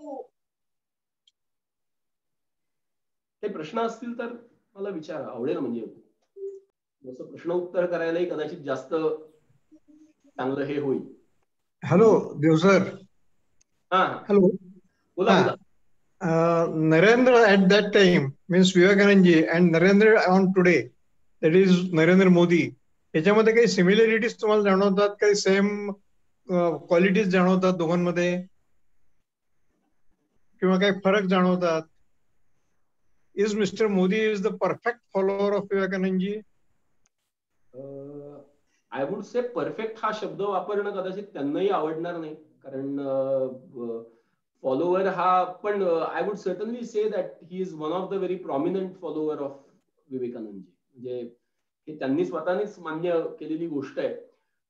ते प्रश्न असतील तर मला विचारा, आवडेल. म्हणजे जसं प्रश्न उत्तर करायलाही कदाचित जास्त चांगलं हे होईल. Hello Dev sir. हा हॅलो, बोला बोला. Narendra at that time means Vivekananda and Narendra on today, that is Narendra Modi, याच्यामध्ये काही सिमिलॅरिटीज तुम्हाला जाणवतात, काही सेम क्वालिटीज जाणवतात दोघांमध्ये? किंवा काही फरक जाणवतात? Is mister Modi is the perfect follower of Vivekanandji? I would say perfect हा शब्द वापरणं कदाचित त्यांनाही आवडणार नाही, कारण फॉलोअर हा, पण I would certainly say that he is one of the very prominent follower of Vivekanandji. म्हणजे हे त्यांनी स्वतःनेच मान्य केलेली गोष्ट आहे.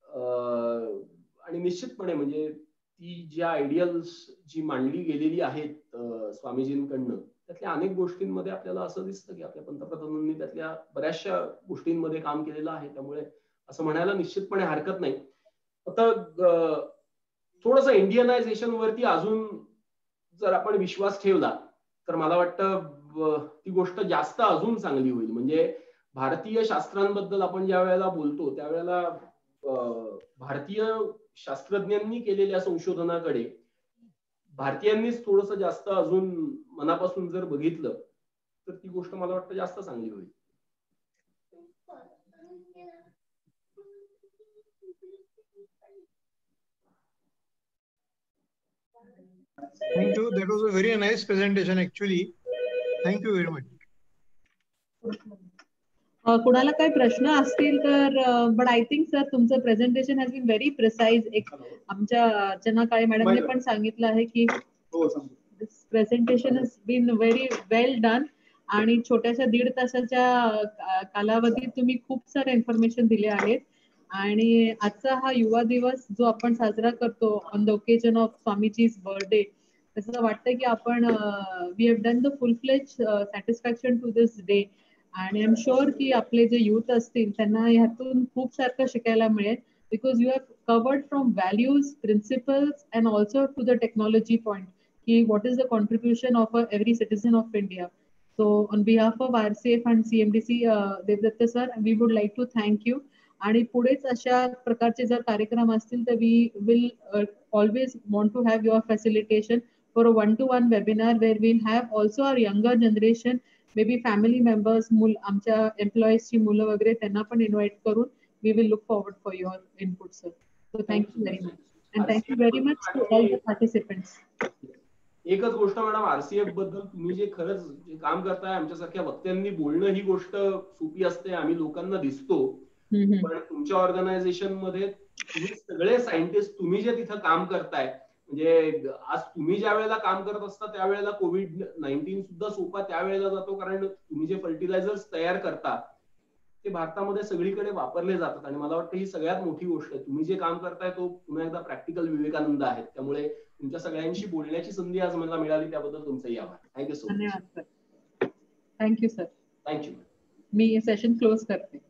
आणि निश्चितपणे म्हणजे ती ज्या आयडियल्स जी मांडली गेलेली आहेत स्वामीजींकडनं, त्यातल्या अनेक गोष्टींमध्ये आपल्याला असं दिसतं की आपल्या पंतप्रधानांनी त्यातल्या बऱ्याचशा गोष्टींमध्ये काम केलेलं आहे. त्यामुळे असं म्हणायला निश्चितपणे हरकत नाही. आता थोडंसं इंडियनायझेशन वरती अजून जर आपण विश्वास ठेवला तर मला वाटतं ती गोष्ट जास्त अजून चांगली होईल. म्हणजे भारतीय शास्त्रांबद्दल आपण ज्या वेळेला बोलतो त्यावेळेला भारतीय शास्त्रज्ञांनी केलेल्या संशोधनाकडे भारतीयांनीच थोडंसं जास्त अजून मनापासून जर बघितलं तर ती गोष्ट मला वाटतं जास्त चांगली होईल. Thank you. That was a very nice presentation actually. Thank you very much. कुणाला काही प्रश्न असतील तर, बट आय थिंक सर तुमचं presentation has been very precise. एक आमच्या अर्चना काळे मॅडमने पण सांगितलं आहे की presentation has been very well done, आणि छोट्याशा 1.5 तासाच्या कालावधीत तुम्ही खूप सारे इन्फॉर्मेशन दिले आहेत. आणि आजचा हा युवा दिवस जो आपण साजरा करतो on the occasion of Swamiji's birthday, असं वाटतं की आपण we have done the full fledge satisfaction to this day. आणि आय एम शुअर की आपले जे युथ असतील त्यांना ह्यातून खूप सारखं शिकायला मिळेल, because you have covered from values, principles and also to the technology point की what is the contribution of every citizen of India. So on behalf of RCF and CMDC, Devdatta sir, we would like to thank you. आणि पुढेच अशा प्रकारचे जर कार्यक्रम असतील तर we will always want to have your facilitation for a one-to-one webinar where we'll have also our younger generation, maybe family members, आमच्या employees ची मुलं वगैरे त्यांना पण invite करून we will look forward for your input sir. So thank you very much and thank you very much to all the participants. एकच गोष्ट madam, RCF बद्दल तुम्ही जे खरंच जे काम करताय, आमच्यासारख्या वक्त्यांनी बोलणं ही गोष्ट सोपी असते, आम्ही लोकांना दिसतो, पण तुमच्या ऑर्गनायझेशन मध्ये तुम्ही सगळे सायंटिस्ट तुम्ही जे तिथं काम करताय, म्हणजे आज तुम्ही ज्या वेळेला काम करत असता त्यावेळेला COVID-19 सुद्धा सोपा त्यावेळेला जातो, कारण तुम्ही जे फर्टिलायझर्स तयार करता ते भारतामध्ये सगळीकडे वापरले जातात. आणि मला वाटतं ही सगळ्यात मोठी गोष्ट आहे. तुम्ही जे काम करताय तो पुन्हा एकदा प्रॅक्टिकल विवेकानंद आहेत. त्यामुळे तुमच्या सगळ्यांशी बोलण्याची संधी आज मला मिळाली, त्याबद्दल तुमचाही आभार. Thank you so much. धन्यवाद सर. Thank you sir. थँक्यू. मी सेशन क्लोज करते.